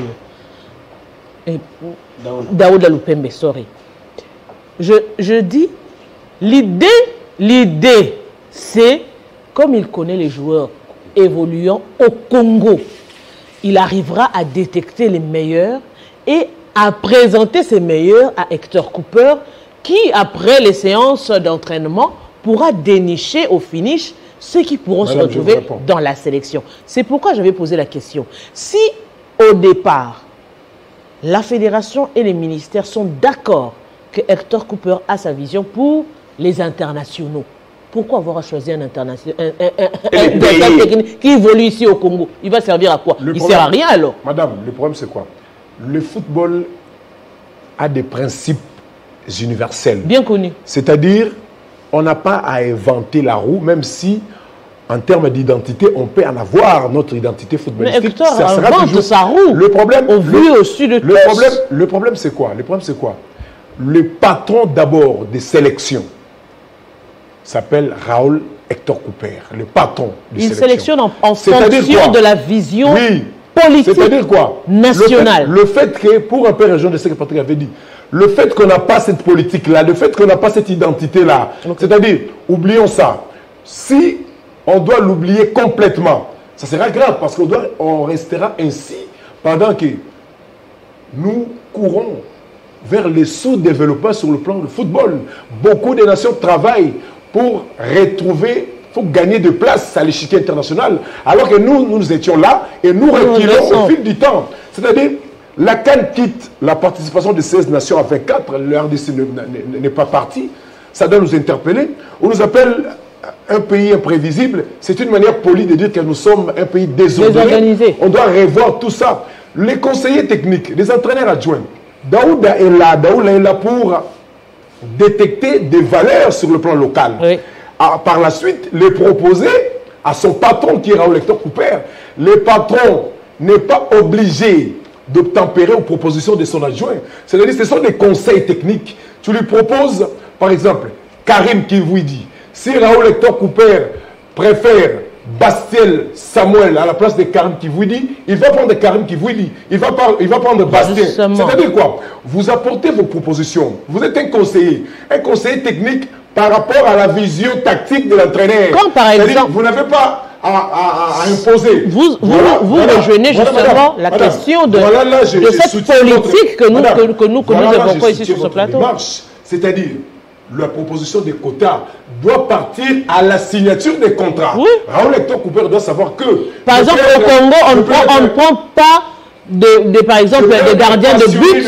Et Daouda Lupembe, sorry. Je, je dis, l'idée, l'idée, c'est, comme il connaît les joueurs évoluant au Congo, il arrivera à détecter les meilleurs et à présenter ces meilleurs à Hector Cooper, qui, après les séances d'entraînement, pourra dénicher au finish ceux qui pourront Madame, se retrouver dans la sélection. C'est pourquoi j'avais posé la question. Si, au départ, la fédération et les ministères sont d'accord que Hector Cooper a sa vision pour les internationaux, pourquoi avoir choisi un international un, un, un, un technique qui évolue ici au Congo? Il va servir à quoi? Il ne sert à rien alors. Madame, le problème c'est quoi? Le football a des principes universels. Bien connus. C'est-à-dire, on n'a pas à inventer la roue, même si, en termes d'identité, on peut en avoir notre identité footballistique. Mais Hector invente toujours... sa roue. Le problème, au vu le, au-dessus de le problème, le problème c'est quoi? Le problème c'est quoi? Le patron d'abord des sélections s'appelle Raoul Hector Cooper, le patron des Il sélections. sélectionne en, en fonction de la vision oui. politique C'est-à-dire quoi? nationale. Le fait, le fait que, pour un peu rejoindre ce que Patrick avait dit, le fait qu'on n'a pas cette politique-là, le fait qu'on n'a pas cette identité-là, okay. C'est-à-dire, oublions ça. Si on doit l'oublier complètement, ça sera grave parce qu'on doit, on restera ainsi pendant que nous courons vers les sous-développements sur le plan du football. Beaucoup de nations travaillent pour retrouver faut gagner de place à l'échiquier international. Alors que nous, nous étions là et nous reculons au fil du temps. C'est-à-dire, la CAN quitte la participation de seize nations à vingt-quatre, le R D C n'est pas parti. Ça doit nous interpeller. On nous appelle un pays imprévisible. C'est une manière polie de dire que nous sommes un pays désorganisé. On doit revoir tout ça. Les conseillers techniques, les entraîneurs adjoints, Daouda est là, Daouda est là pour détecter des valeurs sur le plan local. Oui. À, par la suite, les proposer à son patron qui est Raoul Hector Cooper. Le patron n'est pas obligé d'obtempérer aux propositions de son adjoint. C'est-à-dire que ce sont des conseils techniques. Tu lui proposes, par exemple, Karim Kivouidi. Si Raoul Hector Cooper préfère Bastiel Samuel à la place de Karim Kivouidi, il va prendre Karim Kivouidi. Il va, par, il va prendre Bastiel. C'est-à-dire quoi? Vous apportez vos propositions. Vous êtes un conseiller. Un conseiller technique par rapport à la vision tactique de l'entraîneur. Comme par exemple... Vous n'avez pas à, à, à, à imposer. Vous, vous, voilà, vous voilà, rejoignez voilà, justement madame, la madame, question de, voilà là, je, de je cette politique votre... que nous, madame, que, que nous, que voilà nous évoquons ici sur ce plateau. C'est-à-dire, la proposition des quotas doit partir à la signature des contrats. Oui. Raoul Hector Cooper doit savoir que... Par exemple, au Congo, on, prend, on ne prend pas, de, de, par exemple, des gardiens de but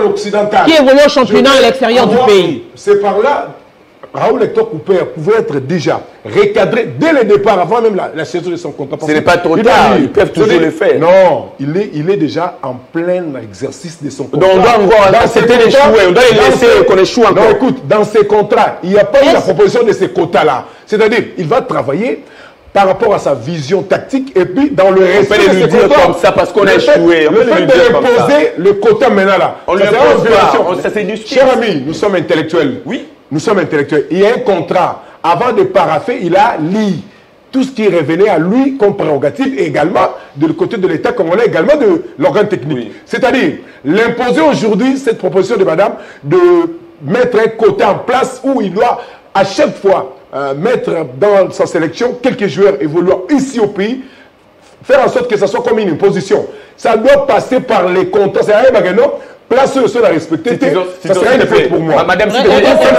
qui évoluent au championnat à l'extérieur du pays. C'est par là... Raoul Hector Cooper pouvait être déjà recadré dès le départ, avant même la, la signature de son contrat. Ce n'est pas trop tard, ils peuvent toujours le faire. Non, il est, il est déjà en plein exercice de son contrat. Donc on doit encore accepter d'échouer, on doit les laisser qu'on échoue encore. Non, écoute, dans ces contrats, il n'y a pas eu la proposition de ces quotas-là. C'est-à-dire, il va travailler par rapport à sa vision tactique et puis dans le respect de ses quotas. Comme ça parce qu'on a échoué. Le fait de reposer le quota maintenant là, on le pose pas, ça c'est du cher ami, nous sommes intellectuels. Oui. Nous sommes intellectuels. Il y a un contrat. Avant de paraffer, il a lu tout ce qui revenait à lui comme prérogative et également de côté de l'État congolais, également de l'organe technique. Oui. C'est-à-dire, l'imposer aujourd'hui, cette proposition de madame, de mettre un quota en place où il doit à chaque fois euh, mettre dans sa sélection quelques joueurs évoluant ici au pays, faire en sorte que ça soit comme une imposition. Ça doit passer par les contrats. C'est rien, Magano. Place le seul à respecter. Ça serait une faute pour moi. Madame, cinq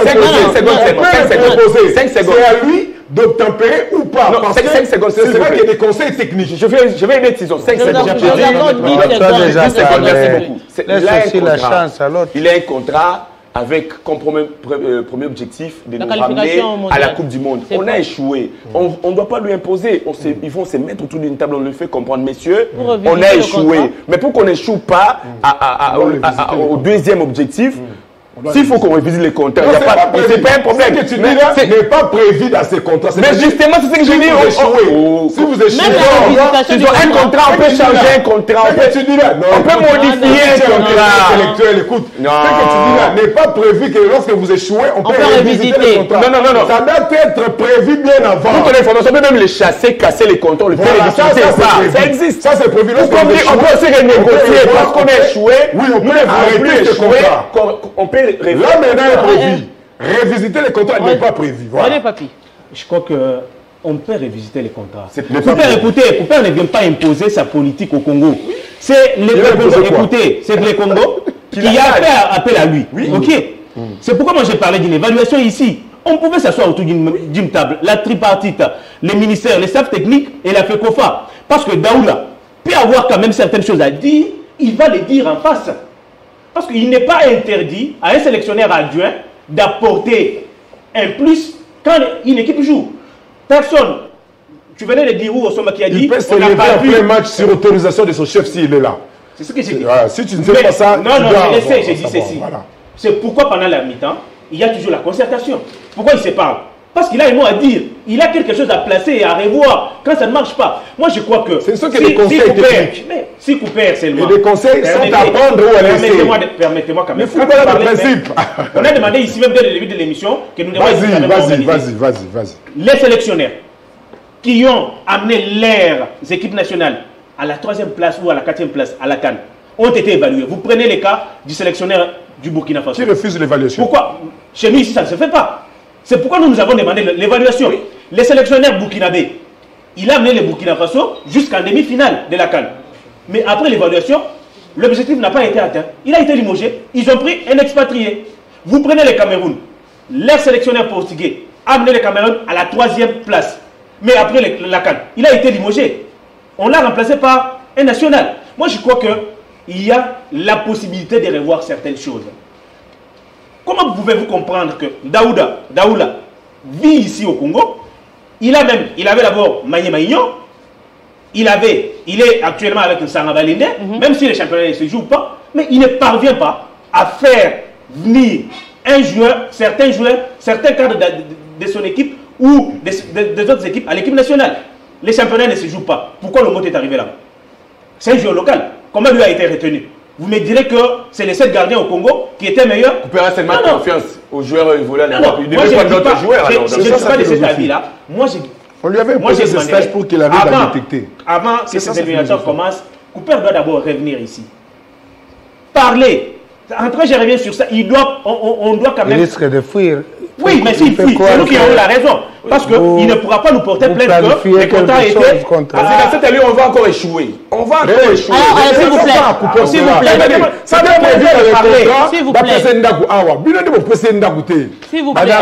secondes. C'est à lui d'obtempérer ou pas. Non, cinq secondes. C'est vrai qu'il y a des conseils techniques. Je vais, je vais mettre cinq secondes. Merci beaucoup. Il a un contrat avec comme premier, euh, premier objectif de nous ramener à la Coupe du Monde. On pas. a échoué. Mmh. On ne doit pas lui imposer. On se, mmh. Ils vont se mettre autour d'une table, on le fait comprendre. Messieurs, on a échoué. Mais pour qu'on n'échoue pas mmh. à, à, à, à, à, au deuxième objectif, mmh. S'il faut qu'on révise les contrats, ce n'est pas, pas, pas un problème. Ce que tu dis là n'est pas prévu dans ces contrats. Mais justement, c'est ce que je dis. Si vous échouez, ils ont un contrat, on peut changer un contrat. On peut modifier un contrat. Écoute, ce que tu dis là n'est pas prévu que lorsque vous échouez, on peut révisiter les contrats. Non, non, non. Ça doit être prévu bien avant. Pour ton information, on peut même les chasser, casser les contrats, on le fait révisiter. Ça existe. Ça, c'est prévu. On peut aussi renégocier parce qu'on a échoué. Oui, on peut arrêter ce contrat. On peut là maintenant est prévu. Révisiter les contrats n'est pas prévu. Voilà. Papi. Je crois qu'on peut révisiter les contrats. Cooper, écoutez, Cooper ne vient pas imposer sa politique au Congo. C'est les Congo, écoutez, c'est les Congo qui a fait appel à lui. Oui. Ok. Mm. C'est pourquoi moi j'ai parlé d'une évaluation ici. On pouvait s'asseoir autour d'une table, la tripartite, les ministères, les staffs techniques et la FECOFA. Parce que Daoula peut avoir quand même certaines choses à dire, il va les dire en face. Parce qu'il n'est pas interdit à un sélectionneur adjoint d'apporter un plus quand une équipe joue. Personne. Tu venais de dire où Osoma qui a dit... Il peut s'élever après match sur autorisation de son chef s'il est là. C'est ce que j'ai dit. Voilà. Si tu ne sais Mais, pas ça... Non, non, je sais, j'ai dit ceci. Voilà. C'est pourquoi pendant la mi-temps, il y a toujours la concertation. Pourquoi il se parle? Parce qu'il a un mot à dire. Il a quelque chose à placer et à revoir quand ça ne marche pas. Moi, je crois que... C'est ce que si, des conseils si techniques. Mais si Cooper seulement... Et des conseils sont à prendre ou à laisser. Permettez-moi quand même. Mais football a des principes. On a demandé ici même dès le début de l'émission que nous devons... Vas-y, vas-y, vas-y, vas-y, vas-y. Les sélectionnaires qui ont amené leurs équipes nationales à la troisième place ou à la quatrième place à la CAN ont été évalués. Vous prenez les cas du sélectionneur du Burkina Faso. Qui refuse l'évaluation? Pourquoi? Chez nous ici, ça ne se fait pas. C'est pourquoi nous nous avons demandé l'évaluation. Oui. Les sélectionneurs burkinabés, il a amené le Burkina Faso jusqu'en demi-finale de la CAN. Mais après l'évaluation, l'objectif n'a pas été atteint. Il a été limogé. Ils ont pris un expatrié. Vous prenez le Cameroun. Leur sélectionneur portugais a amené le Cameroun à la troisième place. Mais après les, la CAN, il a été limogé. On l'a remplacé par un national. Moi, je crois qu'il y a la possibilité de revoir certaines choses. Comment pouvez-vous comprendre que Daouda, Daoula vit ici au Congo? Il a même, il avait d'abord Maïe Maïgnon, il avait, il est actuellement avec le Sangabalinde, mm-hmm. même si les championnats ne se jouent pas, mais il ne parvient pas à faire venir un joueur, certains joueurs, certains cadres de, de, de son équipe ou des, de, des autres équipes à l'équipe nationale. Les championnats ne se jouent pas. Pourquoi le mot est arrivé là? C'est un joueur local. Comment lui a été retenu? Vous me direz que c'est les sept gardiens au Congo qui étaient meilleurs. Vous pouvez seulement confiance aux joueurs évolués en Europe. Il ne moi, veut je pas ne d'autres joueurs. Je ne suis pas de cet avis-là. Moi, j'ai... On lui avait imposé ce stage pour qu'il arrive à détecter. Avant que ces éliminatoires commencent, Cooper doit d'abord revenir ici. Parler. En tout cas, je reviens sur ça. Il doit, on, on, on doit quand même... Il risque de fuir. Oui, mais s'il fuit, c'est nous qui avons la raison. Parce qu'il ne pourra pas nous porter plainte que les contrats étaient... Parce que cette année, on va encore échouer. On va encore échouer. Alors, s'il vous plaît. S'il vous plaît. Ça doit prévu avec le contrat. S'il vous plaît. S'il vous plaît.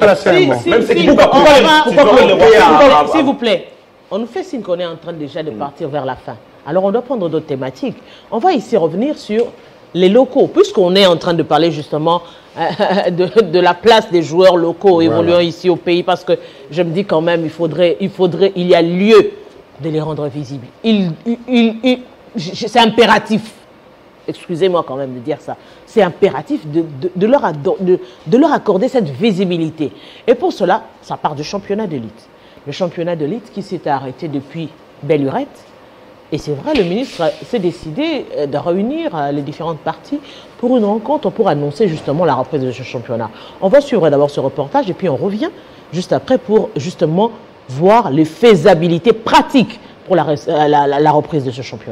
S'il vous plaît. On nous fait signe qu'on est en train déjà de partir vers la fin. Alors, on doit prendre d'autres thématiques. On va ici revenir sur les locaux, puisqu'on est en train de parler justement euh, de, de la place des joueurs locaux voilà. évoluant ici au pays, parce que je me dis quand même, il faudrait, il faudrait, il y a lieu de les rendre visibles. Il, il, il, il, c'est impératif, excusez-moi quand même de dire ça, c'est impératif de, de, de, leur de, de leur accorder cette visibilité. Et pour cela, ça part du championnat d'élite. Le championnat d'élite qui s'est arrêté depuis Belle-Lurette. Et c'est vrai, le ministre s'est décidé de réunir les différentes parties pour une rencontre, pour annoncer justement la reprise de ce championnat. On va suivre d'abord ce reportage et puis on revient juste après pour justement voir les faisabilités pratiques pour la, la, la, la reprise de ce championnat.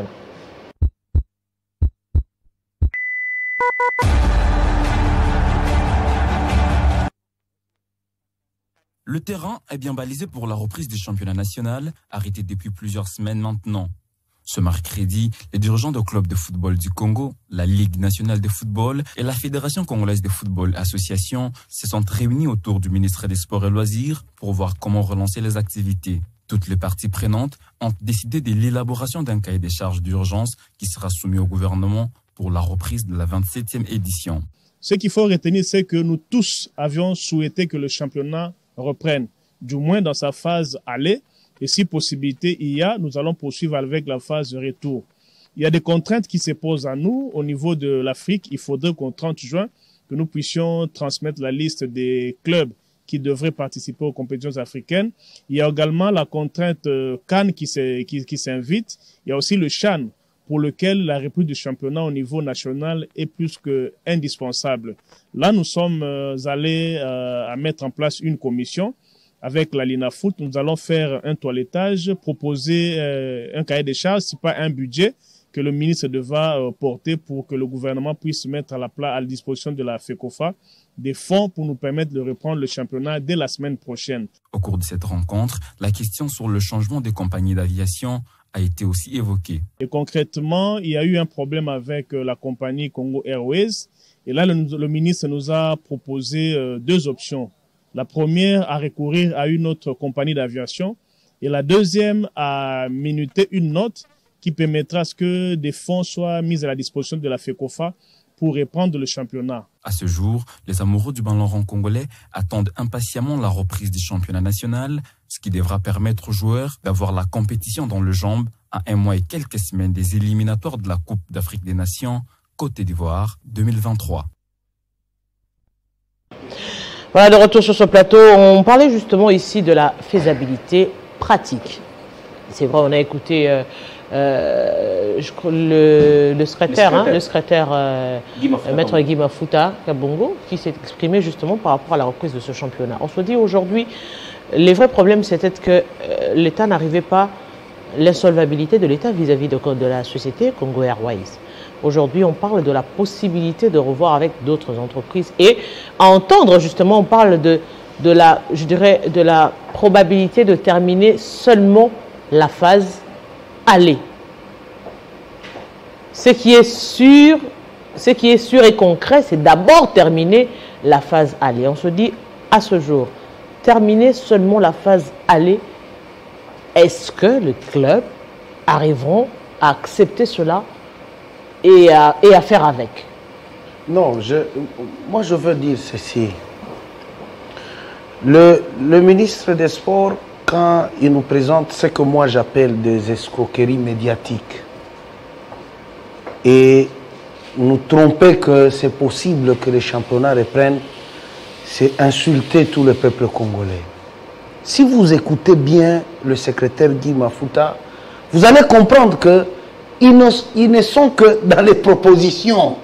Le terrain est bien balisé pour la reprise du championnat national, arrêté depuis plusieurs semaines maintenant. Ce mercredi, les dirigeants du club de football du Congo, la Ligue nationale de football et la Fédération congolaise de football association se sont réunis autour du ministre des Sports et Loisirs pour voir comment relancer les activités. Toutes les parties prenantes ont décidé de l'élaboration d'un cahier des charges d'urgence qui sera soumis au gouvernement pour la reprise de la vingt-septième édition. Ce qu'il faut retenir, c'est que nous tous avions souhaité que le championnat reprenne, du moins dans sa phase aller. Et si possibilité il y a, nous allons poursuivre avec la phase de retour. Il y a des contraintes qui se posent à nous au niveau de l'Afrique. Il faudrait qu'au trente juin, que nous puissions transmettre la liste des clubs qui devraient participer aux compétitions africaines. Il y a également la contrainte CAN qui s'invite. Il y a aussi le CHAN pour lequel la reprise du championnat au niveau national est plus que indispensable. Là, nous sommes allés à mettre en place une commission. Avec la Linafoot, nous allons faire un toilettage, proposer euh, un cahier des charges, si pas un budget que le ministre devra euh, porter pour que le gouvernement puisse mettre à la, à la disposition de la FECOFA des fonds pour nous permettre de reprendre le championnat dès la semaine prochaine. Au cours de cette rencontre, la question sur le changement des compagnies d'aviation a été aussi évoquée. Et concrètement, il y a eu un problème avec euh, la compagnie Congo Airways. Et là, le, le ministre nous a proposé euh, deux options. La première, à recourir à une autre compagnie d'aviation. Et la deuxième, à minuter une note qui permettra à ce que des fonds soient mis à la disposition de la FECOFA pour reprendre le championnat. À ce jour, les amoureux du ballon rond congolais attendent impatiemment la reprise du championnat national, ce qui devra permettre aux joueurs d'avoir la compétition dans le jambes à un mois et quelques semaines des éliminatoires de la Coupe d'Afrique des Nations Côte d'Ivoire deux mille vingt-trois. Voilà, de retour sur ce plateau, on parlait justement ici de la faisabilité pratique. C'est vrai, on a écouté euh, euh, je crois, le, le secrétaire, le secrétaire, hein, le secrétaire euh, Maître Guy Mafuta Kabongo, qui s'est exprimé justement par rapport à la reprise de ce championnat. On se dit aujourd'hui, les vrais problèmes, c'était que euh, l'État n'arrivait pas, l'insolvabilité de l'État vis-à-vis de, de la société Congo Airways. Aujourd'hui, on parle de la possibilité de revoir avec d'autres entreprises et à entendre justement, on parle de, de, la, je dirais, de la probabilité de terminer seulement la phase aller. Ce qui est sûr, ce qui est sûr et concret, c'est d'abord terminer la phase aller. On se dit à ce jour, terminer seulement la phase aller, est-ce que les clubs arriveront à accepter cela et à, et à faire avec? Non, je, moi je veux dire ceci. Le, le ministre des Sports, quand il nous présente ce que moi j'appelle des escroqueries médiatiques, et nous tromper que c'est possible que les championnats reprennent, c'est insulter tout le peuple congolais. Si vous écoutez bien le secrétaire Guy Mafuta, vous allez comprendre qu'ils ne, ils ne sont que dans les propositions.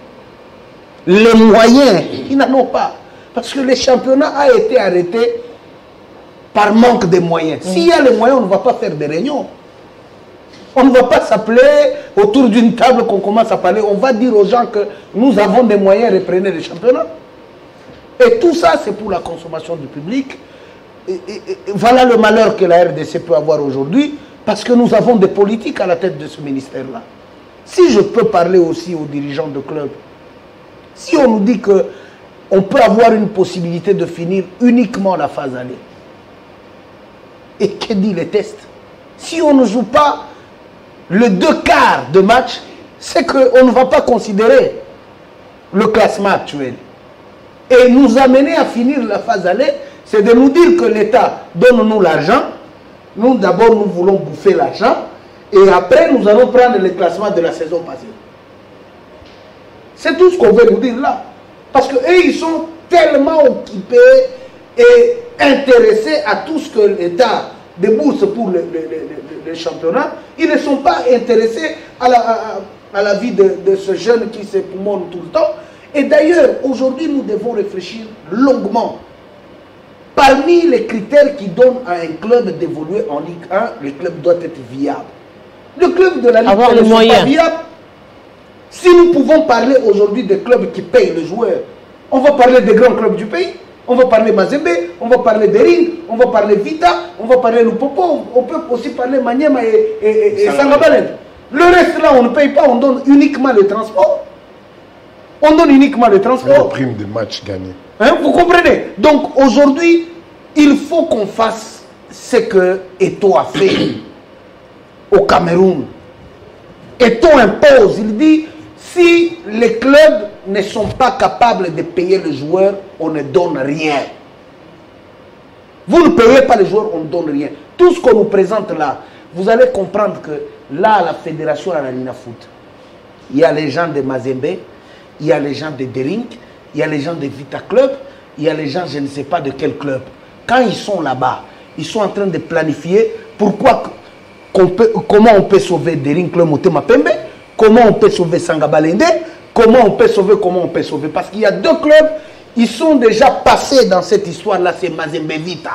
Les moyens, ils n'en ont pas. Parce que le championnat a été arrêté par manque de moyens. Mmh. S'il y a les moyens, on ne va pas faire des réunions. On ne va pas s'appeler autour d'une table qu'on commence à parler. On va dire aux gens que nous avons des moyens, reprenez le championnat. Et tout ça, c'est pour la consommation du public. Et, et, et voilà le malheur que la R D C peut avoir aujourd'hui, parce que nous avons des politiques à la tête de ce ministère-là. Si je peux parler aussi aux dirigeants de clubs, si on nous dit qu'on peut avoir une possibilité de finir uniquement la phase aller, et que dit les tests? Si on ne joue pas le deux quarts de match, c'est qu'on ne va pas considérer le classement actuel. Et nous amener à finir la phase aller, c'est de nous dire que l'État donne-nous l'argent. Nous, d'abord, nous voulons bouffer l'argent. Et après, nous allons prendre le classement de la saison passée. C'est tout ce qu'on veut nous dire là. Parce qu'eux, ils sont tellement occupés et intéressés à tout ce que l'État débourse pour le, le, le, le championnat. Ils ne sont pas intéressés à la, à, à la vie de, de ce jeune qui se poumonne tout le temps. Et d'ailleurs, aujourd'hui, nous devons réfléchir longuement. Parmi les critères qui donnent à un club d'évoluer en Ligue un, le club doit être viable. Le club de la Ligue un ne sont pas viable. Si nous pouvons parler aujourd'hui des clubs qui payent les joueurs, on va parler des grands clubs du pays. On va parler Mazembe, on va parler des Ring, on va parler Vita, on va parler Lupopo, on peut aussi parler Maniema et, et, et Sangabalène. Le reste là, on ne paye pas, on donne uniquement le transport. On donne uniquement le transport. La prime des matchs gagnés. Hein, vous comprenez? Donc aujourd'hui, il faut qu'on fasse ce que Eto'o a fait au Cameroun. Eto'o impose, il dit, si les clubs ne sont pas capables de payer les joueurs, on ne donne rien. Vous ne payez pas les joueurs, on ne donne rien. Tout ce qu'on nous présente là, vous allez comprendre que là, à la fédération, à la Lina Foot, il y a les gens de Mazembe, il y a les gens de Dering, il y a les gens de Vita Club, il y a les gens, je ne sais pas de quel club. Quand ils sont là-bas, ils sont en train de planifier pourquoi, qu'on peut, comment on peut sauver Dering Club Motema Pembe, comment on peut sauver Sangabalende, comment on peut sauver, comment on peut sauver. Parce qu'il y a deux clubs, ils sont déjà passés dans cette histoire-là, c'est Mazembe Vita.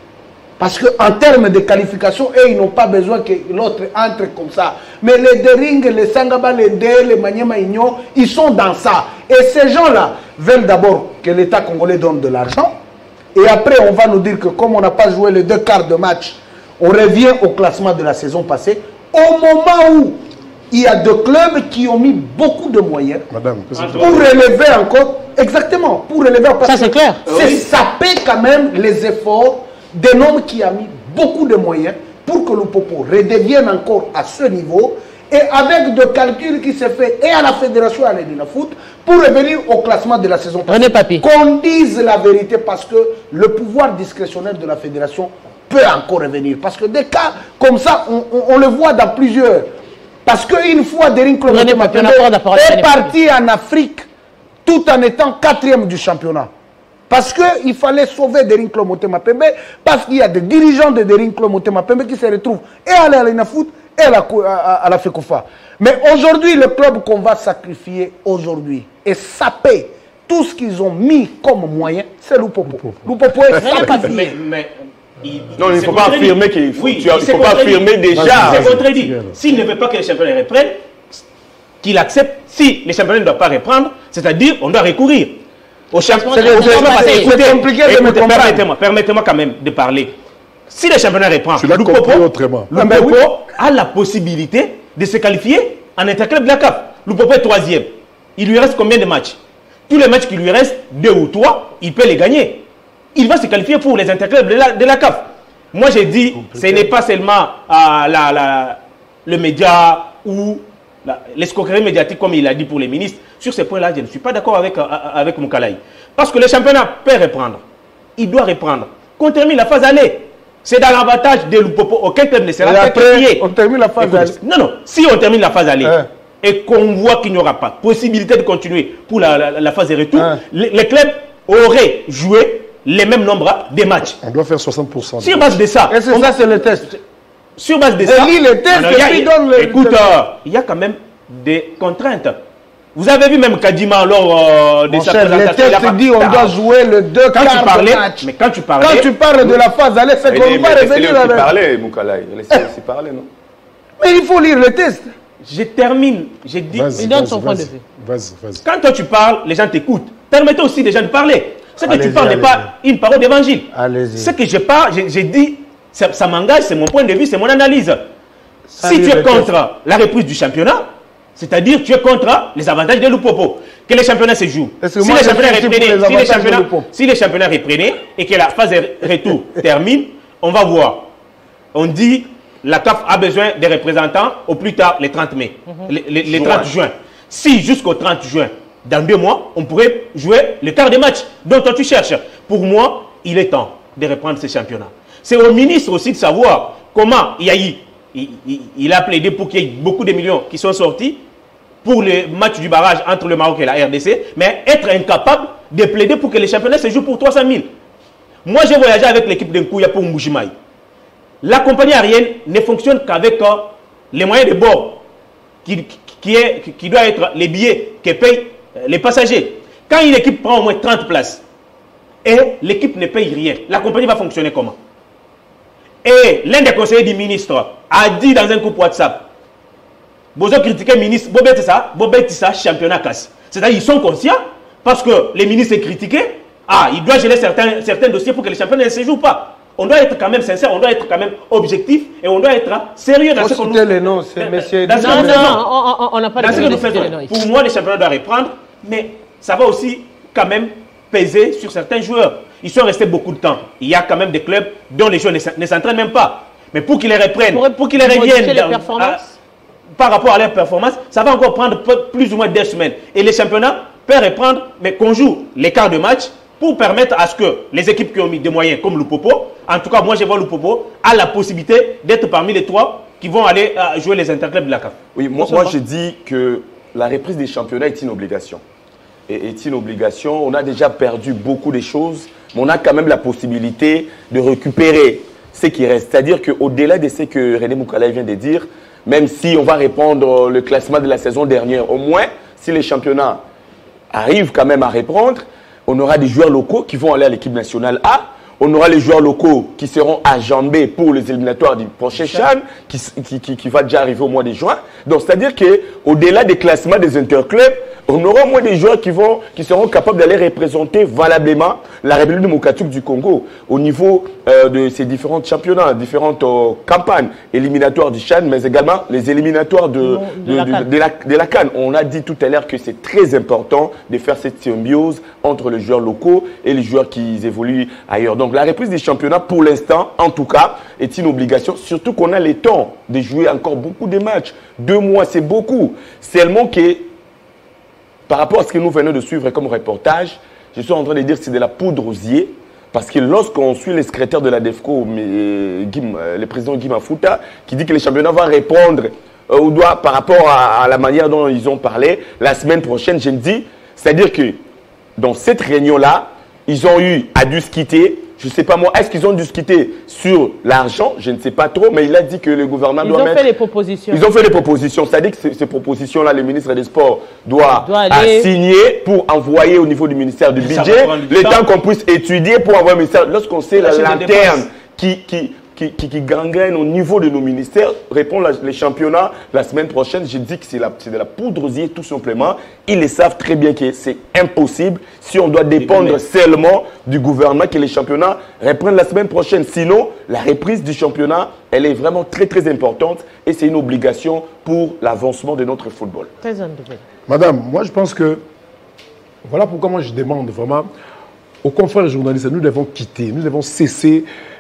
Parce qu'en termes de qualification, eux, ils n'ont pas besoin que l'autre entre comme ça. Mais les Dering, les Sangabalende, les Maniema Igno, ils sont dans ça. Et ces gens-là veulent d'abord que l'État congolais donne de l'argent. Et après, on va nous dire que comme on n'a pas joué les deux quarts de match, on revient au classement de la saison passée. Au moment où il y a deux clubs qui ont mis beaucoup de moyens. Madame, pour relever encore, exactement, pour relever. Ça c'est clair. C'est oui. saper quand même les efforts d'un homme qui a mis beaucoup de moyens pour que le Popo redevienne encore à ce niveau et avec des calculs qui se fait et à la fédération et à l'Edina Foot pour revenir au classement de la saison passée. Qu'on dise la vérité parce que le pouvoir discrétionnaire de la fédération peut encore revenir. Parce que des cas comme ça, on, on, on le voit dans plusieurs. Parce qu'une fois Dering Club est parti en Afrique tout en étant quatrième du championnat. Parce qu'il fallait sauver Dering Club Motema Pembe, parce qu'il y a des dirigeants de Dering Club Motema Pembe qui se retrouvent et à l'Alena Foot et à la, à, à la FECOFA. Mais aujourd'hui, le club qu'on va sacrifier aujourd'hui et saper tout ce qu'ils ont mis comme moyen, c'est Lupopo. Lupopo est sacrifié. Mais, il, non, il ne faut pas affirmer qu'il faut. Oui, tu as, il ne faut pas affirmer déjà. Il s'est contredit. S'il ne veut pas que les championnats reprennent, qu'il accepte. Si les championnats ne doivent pas reprendre, c'est-à-dire on doit recourir au championnat. C'est compliqué de me comprendre. Permettez-moi, permettez-moi quand même de parler. Si les championnats reprennent, tu l'as compris autrement. Lupopo a la possibilité de se qualifier en interclub de la C A F. Lupopo est troisième. Il lui reste combien de matchs? Tous les matchs qui lui restent, deux ou trois, il peut les gagner. Il va se qualifier pour les interclubs de la, de la C A F. Moi, j'ai dit, ce n'est pas seulement euh, la, la, le média ou l'escroquerie médiatique, comme il a dit pour les ministres. Sur ces points-là, je ne suis pas d'accord avec, euh, avec Moukalaï. Parce que le championnat peut reprendre. Il doit reprendre. Qu'on termine la phase aller. C'est dans l'avantage de Lupopo. Aucun club ne sera sacrifié. On termine la phase aller. Non, non. Si on termine la phase aller hein. et qu'on voit qu'il n'y aura pas possibilité de continuer pour la, la, la phase de retour, hein. les, les clubs auraient joué les mêmes nombres de matchs. On doit faire soixante pour cent. Sur base de ça. Et c'est ça, c'est le test. Sur base de ça. lit le test alors, et puis donne le. Écoute, euh, il y a quand même des contraintes. Vous avez vu même Kadima lors euh, de sa présentation. Le test dit on doit jouer le deux quarts de match. Mais quand tu parlais. Quand tu parles de la phase aller, c'est qu'on va revenir avec. Laissez-le parler, Moukalaï. Laissez-le parler, non? Mais il faut lire le test. Je termine. J'ai dit. Il donne son point de vue. Vas-y, vas-y. Quand toi tu parles, les gens t'écoutent. Permettez aussi des gens de parler. Ce que tu parles n'est pas une parole d'évangile. Ce que je parle, j'ai dit, ça, ça m'engage, c'est mon point de vue, c'est mon analyse. Si tu es contre la reprise du championnat, c'est-à-dire tu es contre les avantages de Lupopo, que les championnats se jouent. Si les championnats reprenaient, si les championnats, si les championnats reprenaient et que la phase de retour termine, on va voir. On dit la C A F a besoin des représentants au plus tard le trente mai, mm-hmm. les, les, les trente juin. Si jusqu'au trente juin, dans deux mois, on pourrait jouer le quart de match dont toi tu cherches. Pour moi, il est temps de reprendre ces championnats. C'est au ministre aussi de savoir comment il y a eu. Il, il, il a plaidé pour qu'il y ait beaucoup de millions qui sont sortis pour le match du barrage entre le Maroc et la R D C, mais être incapable de plaider pour que les championnats se jouent pour trois cent mille. Moi, j'ai voyagé avec l'équipe d'Nkouya pour Mbujimaï. La compagnie aérienne ne fonctionne qu'avec euh, les moyens de bord qui, qui, est, qui doit être les billets que payent les passagers. Quand une équipe prend au moins trente places et l'équipe ne paye rien, la compagnie va fonctionner comment? Et l'un des conseillers du ministre a dit dans un groupe WhatsApp, Bozo critiquait le ministre, Bobet ça, Bobet ça, championnat casse. C'est-à-dire qu'ils sont conscients, parce que les ministres est critiqué, ah, il doit gérer certains, certains dossiers pour que les championnats ne se jouent pas. On doit être quand même sincère, on doit être quand même objectif et on doit être sérieux dans ce que nous faisons. les noms, c'est monsieur. Non, non, on n'a pas de nous faisons. Pour moi, les championnats doivent reprendre, mais ça va aussi quand même peser sur certains joueurs. Ils sont restés beaucoup de temps. Il y a quand même des clubs dont les joueurs ne s'entraînent même pas. Mais pour qu'ils les reprennent, pour, pour qu'ils les reviennent les performances. À, par rapport à leurs performances, ça va encore prendre plus ou moins deux semaines. Et les championnats peuvent reprendre, mais qu'on joue les quarts de match pour permettre à ce que les équipes qui ont mis des moyens comme Lupopo, en tout cas moi je vois Lupopo, a la possibilité d'être parmi les trois qui vont aller euh, jouer les interclubs de la C A F. Oui, moi, moi je dis que la reprise des championnats est une obligation. Et est une obligation, on a déjà perdu beaucoup de choses, mais on a quand même la possibilité de récupérer ce qui reste. C'est-à-dire qu'au-delà de ce que René Moukalaï vient de dire, même si on va répondre le classement de la saison dernière, au moins, si les championnats arrivent quand même à reprendre, on aura des joueurs locaux qui vont aller à l'équipe nationale A. On aura les joueurs locaux qui seront ajambés pour les éliminatoires du prochain CHAN, qui, qui, qui, qui va déjà arriver au mois de juin. Donc, c'est-à-dire qu'au-delà des classements des interclubs, on aura au moins des joueurs qui, vont, qui seront capables d'aller représenter valablement la République démocratique du Congo au niveau euh, de ces différents championnats, différentes euh, campagnes éliminatoires du CHAN, mais également les éliminatoires de, non, de, de, la, de, de, la, de la CAN. On a dit tout à l'heure que c'est très important de faire cette symbiose entre les joueurs locaux et les joueurs qui évoluent ailleurs. Donc, Donc la reprise des championnats, pour l'instant, en tout cas, est une obligation, surtout qu'on a le temps de jouer encore beaucoup de matchs. Deux mois, c'est beaucoup. Seulement que, par rapport à ce que nous venons de suivre comme reportage, je suis en train de dire que c'est de la poudre aux yeux, parce que lorsqu'on suit le secrétaire de la DEFCO, euh, Guim, euh, le président Guy Mafuta, qui dit que les championnats vont répondre euh, au doigt par rapport à, à la manière dont ils ont parlé, la semaine prochaine, je me dis, c'est-à-dire que dans cette réunion-là, ils ont eu à discuter. Je ne sais pas moi, est-ce qu'ils ont discuté sur l'argent? Je ne sais pas trop, mais il a dit que le gouvernement ils doit mettre... Ils ont fait des propositions. Ils ont fait des propositions. C'est-à-dire que ces, ces propositions-là, le ministre des Sports doit, doit aller... signer pour envoyer au niveau du ministère du budget, le temps qu'on puisse étudier pour envoyer au ministère. Lorsqu'on sait la lanterne qui... qui Qui, qui, qui gangrène au niveau de nos ministères, répond la, les championnats la semaine prochaine. Je dis que c'est de la poudre aux yeux tout simplement. Ils le savent très bien que c'est impossible si on doit dépendre seulement du gouvernement que les championnats reprennent la semaine prochaine. Sinon, la reprise du championnat, elle est vraiment très très importante et c'est une obligation pour l'avancement de notre football. Madame, moi je pense que, voilà pourquoi moi je demande vraiment aux confrères journalistes, nous devons quitter, nous devons cesser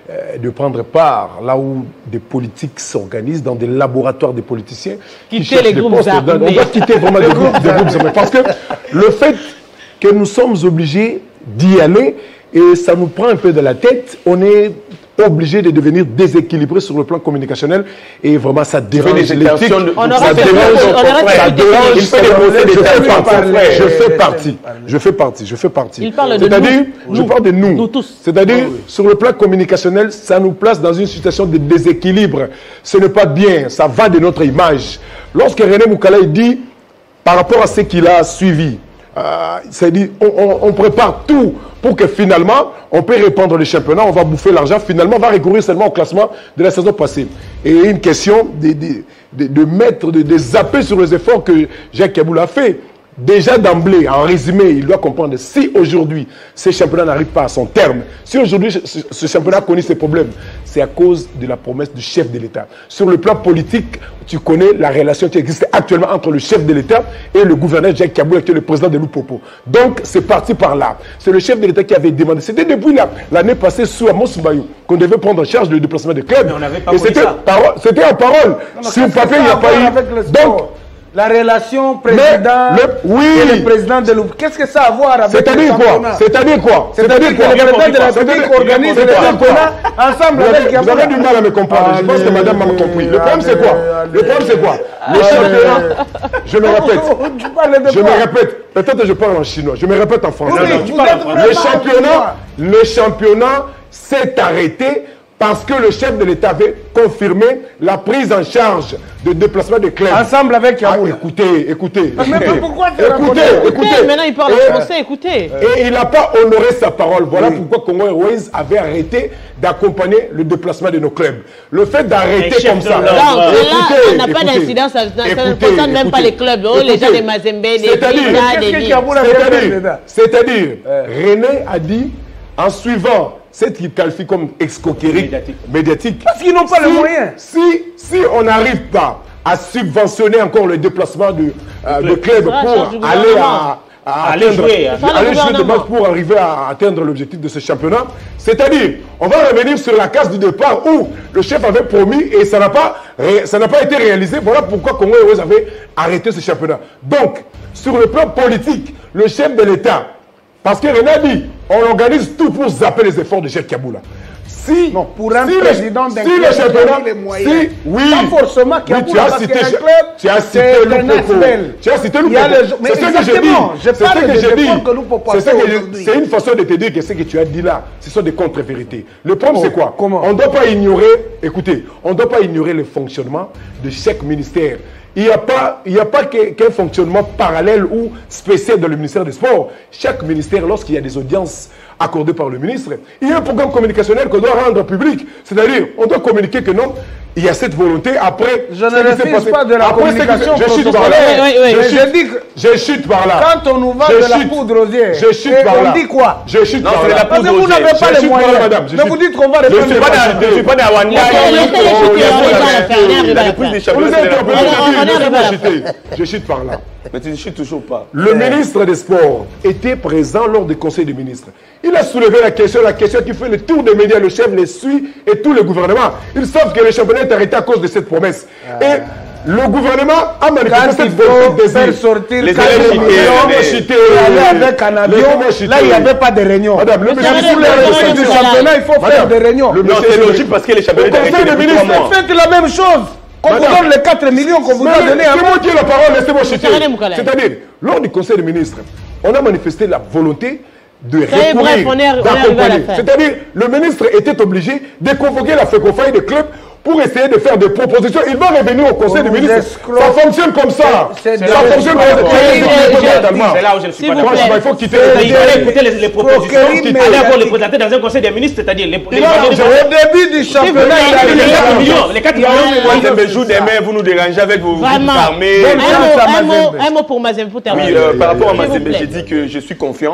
euh, de prendre part là où des politiques s'organisent, dans des laboratoires des politiciens. Quitter qui cherchent les des groupes postes. armés. On doit quitter vraiment des groupes, des groupes armés. Parce que le fait que nous sommes obligés d'y aller, et ça nous prend un peu de la tête, on est obligé de devenir déséquilibré sur le plan communicationnel et vraiment ça dérange l'éthique. On Ça aurait fait dérange, plus- on aurait fait ça plus dérange, d'équilibre. ça dérange. Je fais partie, je fais partie, je fais partie, je fais partie. Il parle de C'est-à-dire, nous. je Nous. parle de nous. Nous tous. C'est-à-dire, Oui, oui. sur le plan communicationnel, ça nous place dans une situation de déséquilibre. Ce n'est pas bien, ça va de notre image. Lorsque René Moukala dit, par rapport à ce qu'il a suivi, euh, c'est dit, on, on, on prépare tout pour que finalement, on peut répandre le championnat, on va bouffer l'argent, finalement, on va recourir seulement au classement de la saison passée. Et une question de, de, de, de mettre, de, de zapper sur les efforts que Jacques Kaboul a fait. Déjà d'emblée, en résumé, il doit comprendre, si aujourd'hui, ce championnat n'arrive pas à son terme, si aujourd'hui ce, ce championnat connaît ses problèmes, c'est à cause de la promesse du chef de l'État. Sur le plan politique, tu connais la relation qui existe actuellement entre le chef de l'État et le gouverneur Jacques Kaboul, qui est le président de Lupopo. Donc, c'est parti par là. C'est le chef de l'État qui avait demandé. C'était depuis l'année passée, sous Amos Mbayou, qu'on devait prendre en charge le déplacement des clubs. Mais on n'avait pas Et voulu c'était ça. paro- c'était en parole. Non, Sur le papier, il n'y a pas eu. avec le Donc, sport. La relation président le- oui. et le président de l'Ou. Qu'est-ce que ça a à voir avec le c'est-à-dire quoi championnat? C'est-à-dire quoi C'est-à-dire que le président de la République organise le championnat ensemble Vous avec avez, vous avez du mal à me comprendre. Je pense que madame m'a compris. Le problème, c'est quoi Le problème, c'est quoi Le championnat, je me répète. Tu parles de Je quoi? me répète. Peut-être que je parle en chinois. Je me répète en français. Oui, Non, vous non, êtes le vraiment championnat, le championnat s'est arrêté parce que le chef de l'État avait confirmé la prise en charge de déplacement de clubs. Ensemble avec Ah, Kaboul. écoutez, écoutez. Mais écoutez, pourquoi tu écoutez, racontes? écoutez. Écoutez, maintenant il parle Et- en français, écoutez. Et il n'a pas honoré sa parole. Voilà pourquoi Congo Airways avait arrêté d'accompagner le déplacement de nos clubs. Le fait d'arrêter Les chefs comme de ça. l'ordre. Donc là, Écoutez, on n'a pas écoutez, d'incidence, ça ça ne écoutez, concerne même pas écoutez, les clubs. Oh, les gens écoutez. des Mazembe, des C'est-à-dire- Pina, Qu'est-ce des que Lille. Kaboul a fait C'est-à-dire, dedans? c'est-à-dire, René a dit, en suivant ce qu'il qualifie comme escroquerie Médiatique. médiatique. Parce qu'ils n'ont pas les Si- moyens. Si, si on n'arrive pas à subventionner encore le déplacement de, euh, de clubs sera à pour charge du aller gouvernement. à, à Aller atteindre, jouer, hein. Ce sera le aller jouer des gouvernement. matchs pour arriver à atteindre l'objectif de ce championnat. C'est-à-dire, on va revenir sur la case du départ où le chef avait promis et ça n'a pas, ré- ça n'a pas été réalisé. Voilà pourquoi Congo Airways avait arrêté ce championnat. Donc, sur le plan politique, le chef de l'État, parce que René a dit, on organise tout pour zapper les efforts de Cheikh Kaboula. Si, Non, pour un si le- président d'un si club le qui a championnat, mis les moyens. si, oui, Pas forcément oui, Kaboula, tu as parce cité, qu'un je- club, tu as cité c'est le un Popo. Asbel. Tu as cité le Il y a Popo. les- mais C'est ce que je dis. exactement, je C'est ce parle que des je dis. efforts que nous pouvons C'est ce faire que je- aujourd'hui. C'est une façon de te dire que ce que tu as dit là, ce sont des contre-vérités. Le problème, Oh, c'est quoi comment? On ne doit pas ignorer, écoutez, on ne doit pas ignorer le fonctionnement de chaque ministère. Il n'y a pas, il y a pas qu'un qu'un fonctionnement parallèle ou spécial dans le ministère des Sports. Chaque ministère, lorsqu'il y a des audiences accordées par le ministre, il y a un programme communicationnel qu'on doit rendre public. C'est-à-dire, on doit communiquer que non, il y a cette volonté. Après, Je ne ce qui s'est refuse passé- pas de la après, ce qui s'est- communication Je chute par là. protocolaire. Oui, oui, oui. Je Mais chute- je dis que je chute par là. quand on nous vend Je de la chute. poudre aux yeux, Je chute et par on là. dit quoi? Je chute Non, par c'est là. la Parce que poudre vous aux n'avez yeux. pas Je les chute par là, moyens. madame. Je Mais chute- vous dites qu'on va Je répondre suis des pas questions. dans- Je suis pas dans Wanda. Laissez- laissez les chuter, on Il y a arrive à la la- faire, on arrive à la la reprise faire. des Vous championnats, nous c'est la interpellez, On est- on est je arrivé à la chute, je chute par là. Mais tu ne chutes toujours pas. Le ministre des Sports était présent lors du Conseil des ministres. Il a soulevé la question, la question qui fait le tour des médias, le chef les suit et tous les gouvernements. Ils savent que le championnat est arrêté à cause de cette promesse. Et le gouvernement a manifesté Quand cette il faut volonté faire désir. sortir Les quatre élèves millions chités, chités. et aller avec un avion, Laissez-moi chiter. là il n'y avait pas de réunion. Madame, le Mais monsieur- sur les réunions du Madame, championnat, il faut faire Madame, des réunions. le Non, monsieur- c'est logique parce que les championnats Au Conseil arrêtés des depuis ministres, trois mois. Faites la même chose. Qu'on vous Madame. donne les quatre millions qu'on vous Mais a donné c'est avant. moi qui ai la parole, laissez-moi chuter. René Moukala. C'est-à-dire, lors du Conseil des ministres, on a manifesté la volonté de Ça y est, bref, recourir, on est- on est arrivé à la d'accompagner. fin. C'est-à-dire, le ministre était obligé de convoquer la FECOFA et des clubs pour essayer de faire des propositions. Il va revenir au Conseil des Vous ministres. escrocs. Ça fonctionne comme ça. C'est- Ça c'est- fonctionne comme c'est- ça. c'est- c'est- totalement. C'est là où je ne suis S'il pas vous d'accord. plaît. Franchement, il faut quitter C'est- le Mais pays. il fallait écouter les, les propositions, Croquerie aller encore les médiatique. présenter dans un conseil des ministres, c'est-à-dire les, les, Non, les- je- Au début du championnat, il a les eu les quatre quatre millions. Les quatre Il y a eu millions. les Moi, millions. je me joue des mains, vous nous dérangez avec vos Vraiment. groupes armés. Un Bonne mot, chance à un mot, Mazembe. un mot pour Mazembe, pour Oui, terminer. euh, par rapport à S'il vous Mazembe, plaît. j'ai dit que je suis confiant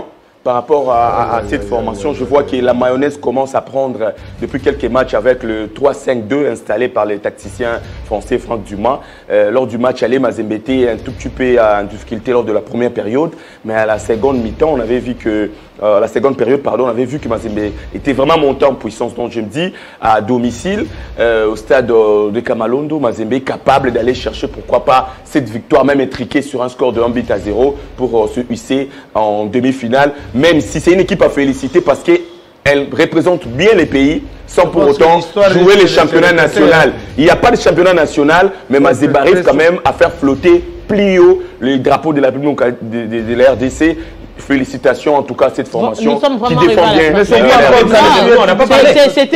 par rapport à, à, à cette formation, je vois que la mayonnaise commence à prendre depuis quelques matchs avec le trois cinq deux installé par les tacticiens français Franck Dumas. Euh, lors du match aller, Mazembe était un tout petit peu en difficulté lors de la première période, mais à la seconde mi-temps, on avait vu que euh, la seconde période, pardon, on avait vu que Mazembe était vraiment monté en puissance. Donc je me dis, à domicile, euh, au stade de Kamalondo, Mazembe est capable d'aller chercher, pourquoi pas, cette victoire même étriquée sur un score de un but à zéro pour euh, se hisser en demi-finale. Même si c'est une équipe à féliciter parce qu'elle représente bien les pays sans pour autant jouer les championnats nationaux. Il n'y a pas de championnat national, mais Mazembe arrive quand même à faire flotter plus haut le drapeau de la République de, de, de la R D C. Félicitations en tout cas à cette formation. Nous sommes vraiment qui défend bien. Mais c'est bien. On n'a pas parlé. C'était.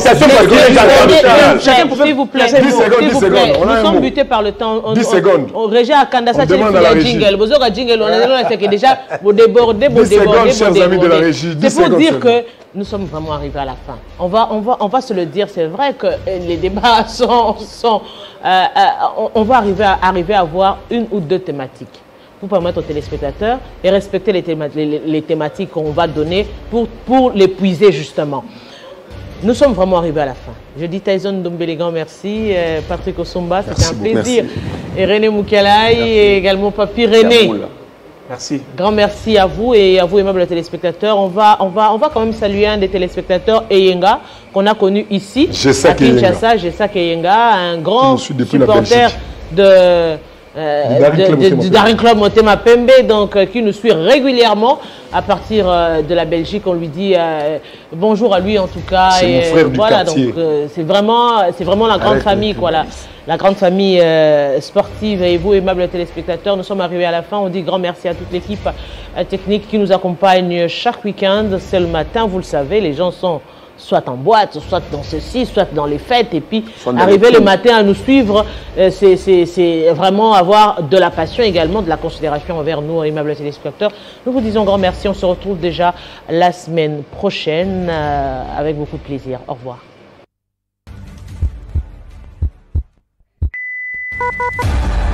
S'il vous plaît. dix secondes. Nous sommes butés par le temps. dix secondes. Régé à Kandasa, tu as jingle. Vous avez jingle. On a dit déjà, vous débordez, vous débordez, vous débordez. C'est pour dire que nous sommes vraiment arrivés à la fin. On va, on va, on va se le dire. C'est vrai que les débats sont, sont euh, euh, on va arriver à, arriver à avoir une ou deux thématiques pour permettre aux téléspectateurs et respecter les, théma les, les thématiques qu'on va donner pour, pour l'épuiser justement. Nous sommes vraiment arrivés à la fin. Je dis Tyson Dombelegan, merci. Euh, Patrick Osumba, c'était un plaisir. Merci. Et René Moukelaï, et également Papi René. Merci. Grand merci à vous et à vous, aimables téléspectateurs. On va, on va, on va quand même saluer un des téléspectateurs, Eyenga, qu'on a connu ici, à Kinshasa, Jessak Eyenga, un grand supporter de... Euh, du Daring Club Motema Pembe, donc euh, qui nous suit régulièrement à partir euh, de la Belgique. On lui dit euh, bonjour à lui en tout cas. C'est mon frère du voilà, quartier. donc euh, c'est vraiment, c'est vraiment la grande Arrête famille, quoi, la, la grande famille euh, sportive. Et vous, aimables téléspectateurs, nous sommes arrivés à la fin. On dit grand merci à toute l'équipe euh, technique qui nous accompagne chaque week-end. C'est le matin, vous le savez, les gens sont soit en boîte, soit dans ceci, soit dans les fêtes, et puis arriver le matin à nous suivre, euh, c'est vraiment avoir de la passion également, de la considération envers nous, aimables téléspectateurs. Nous vous disons grand merci, on se retrouve déjà la semaine prochaine euh, avec beaucoup de plaisir. Au revoir. You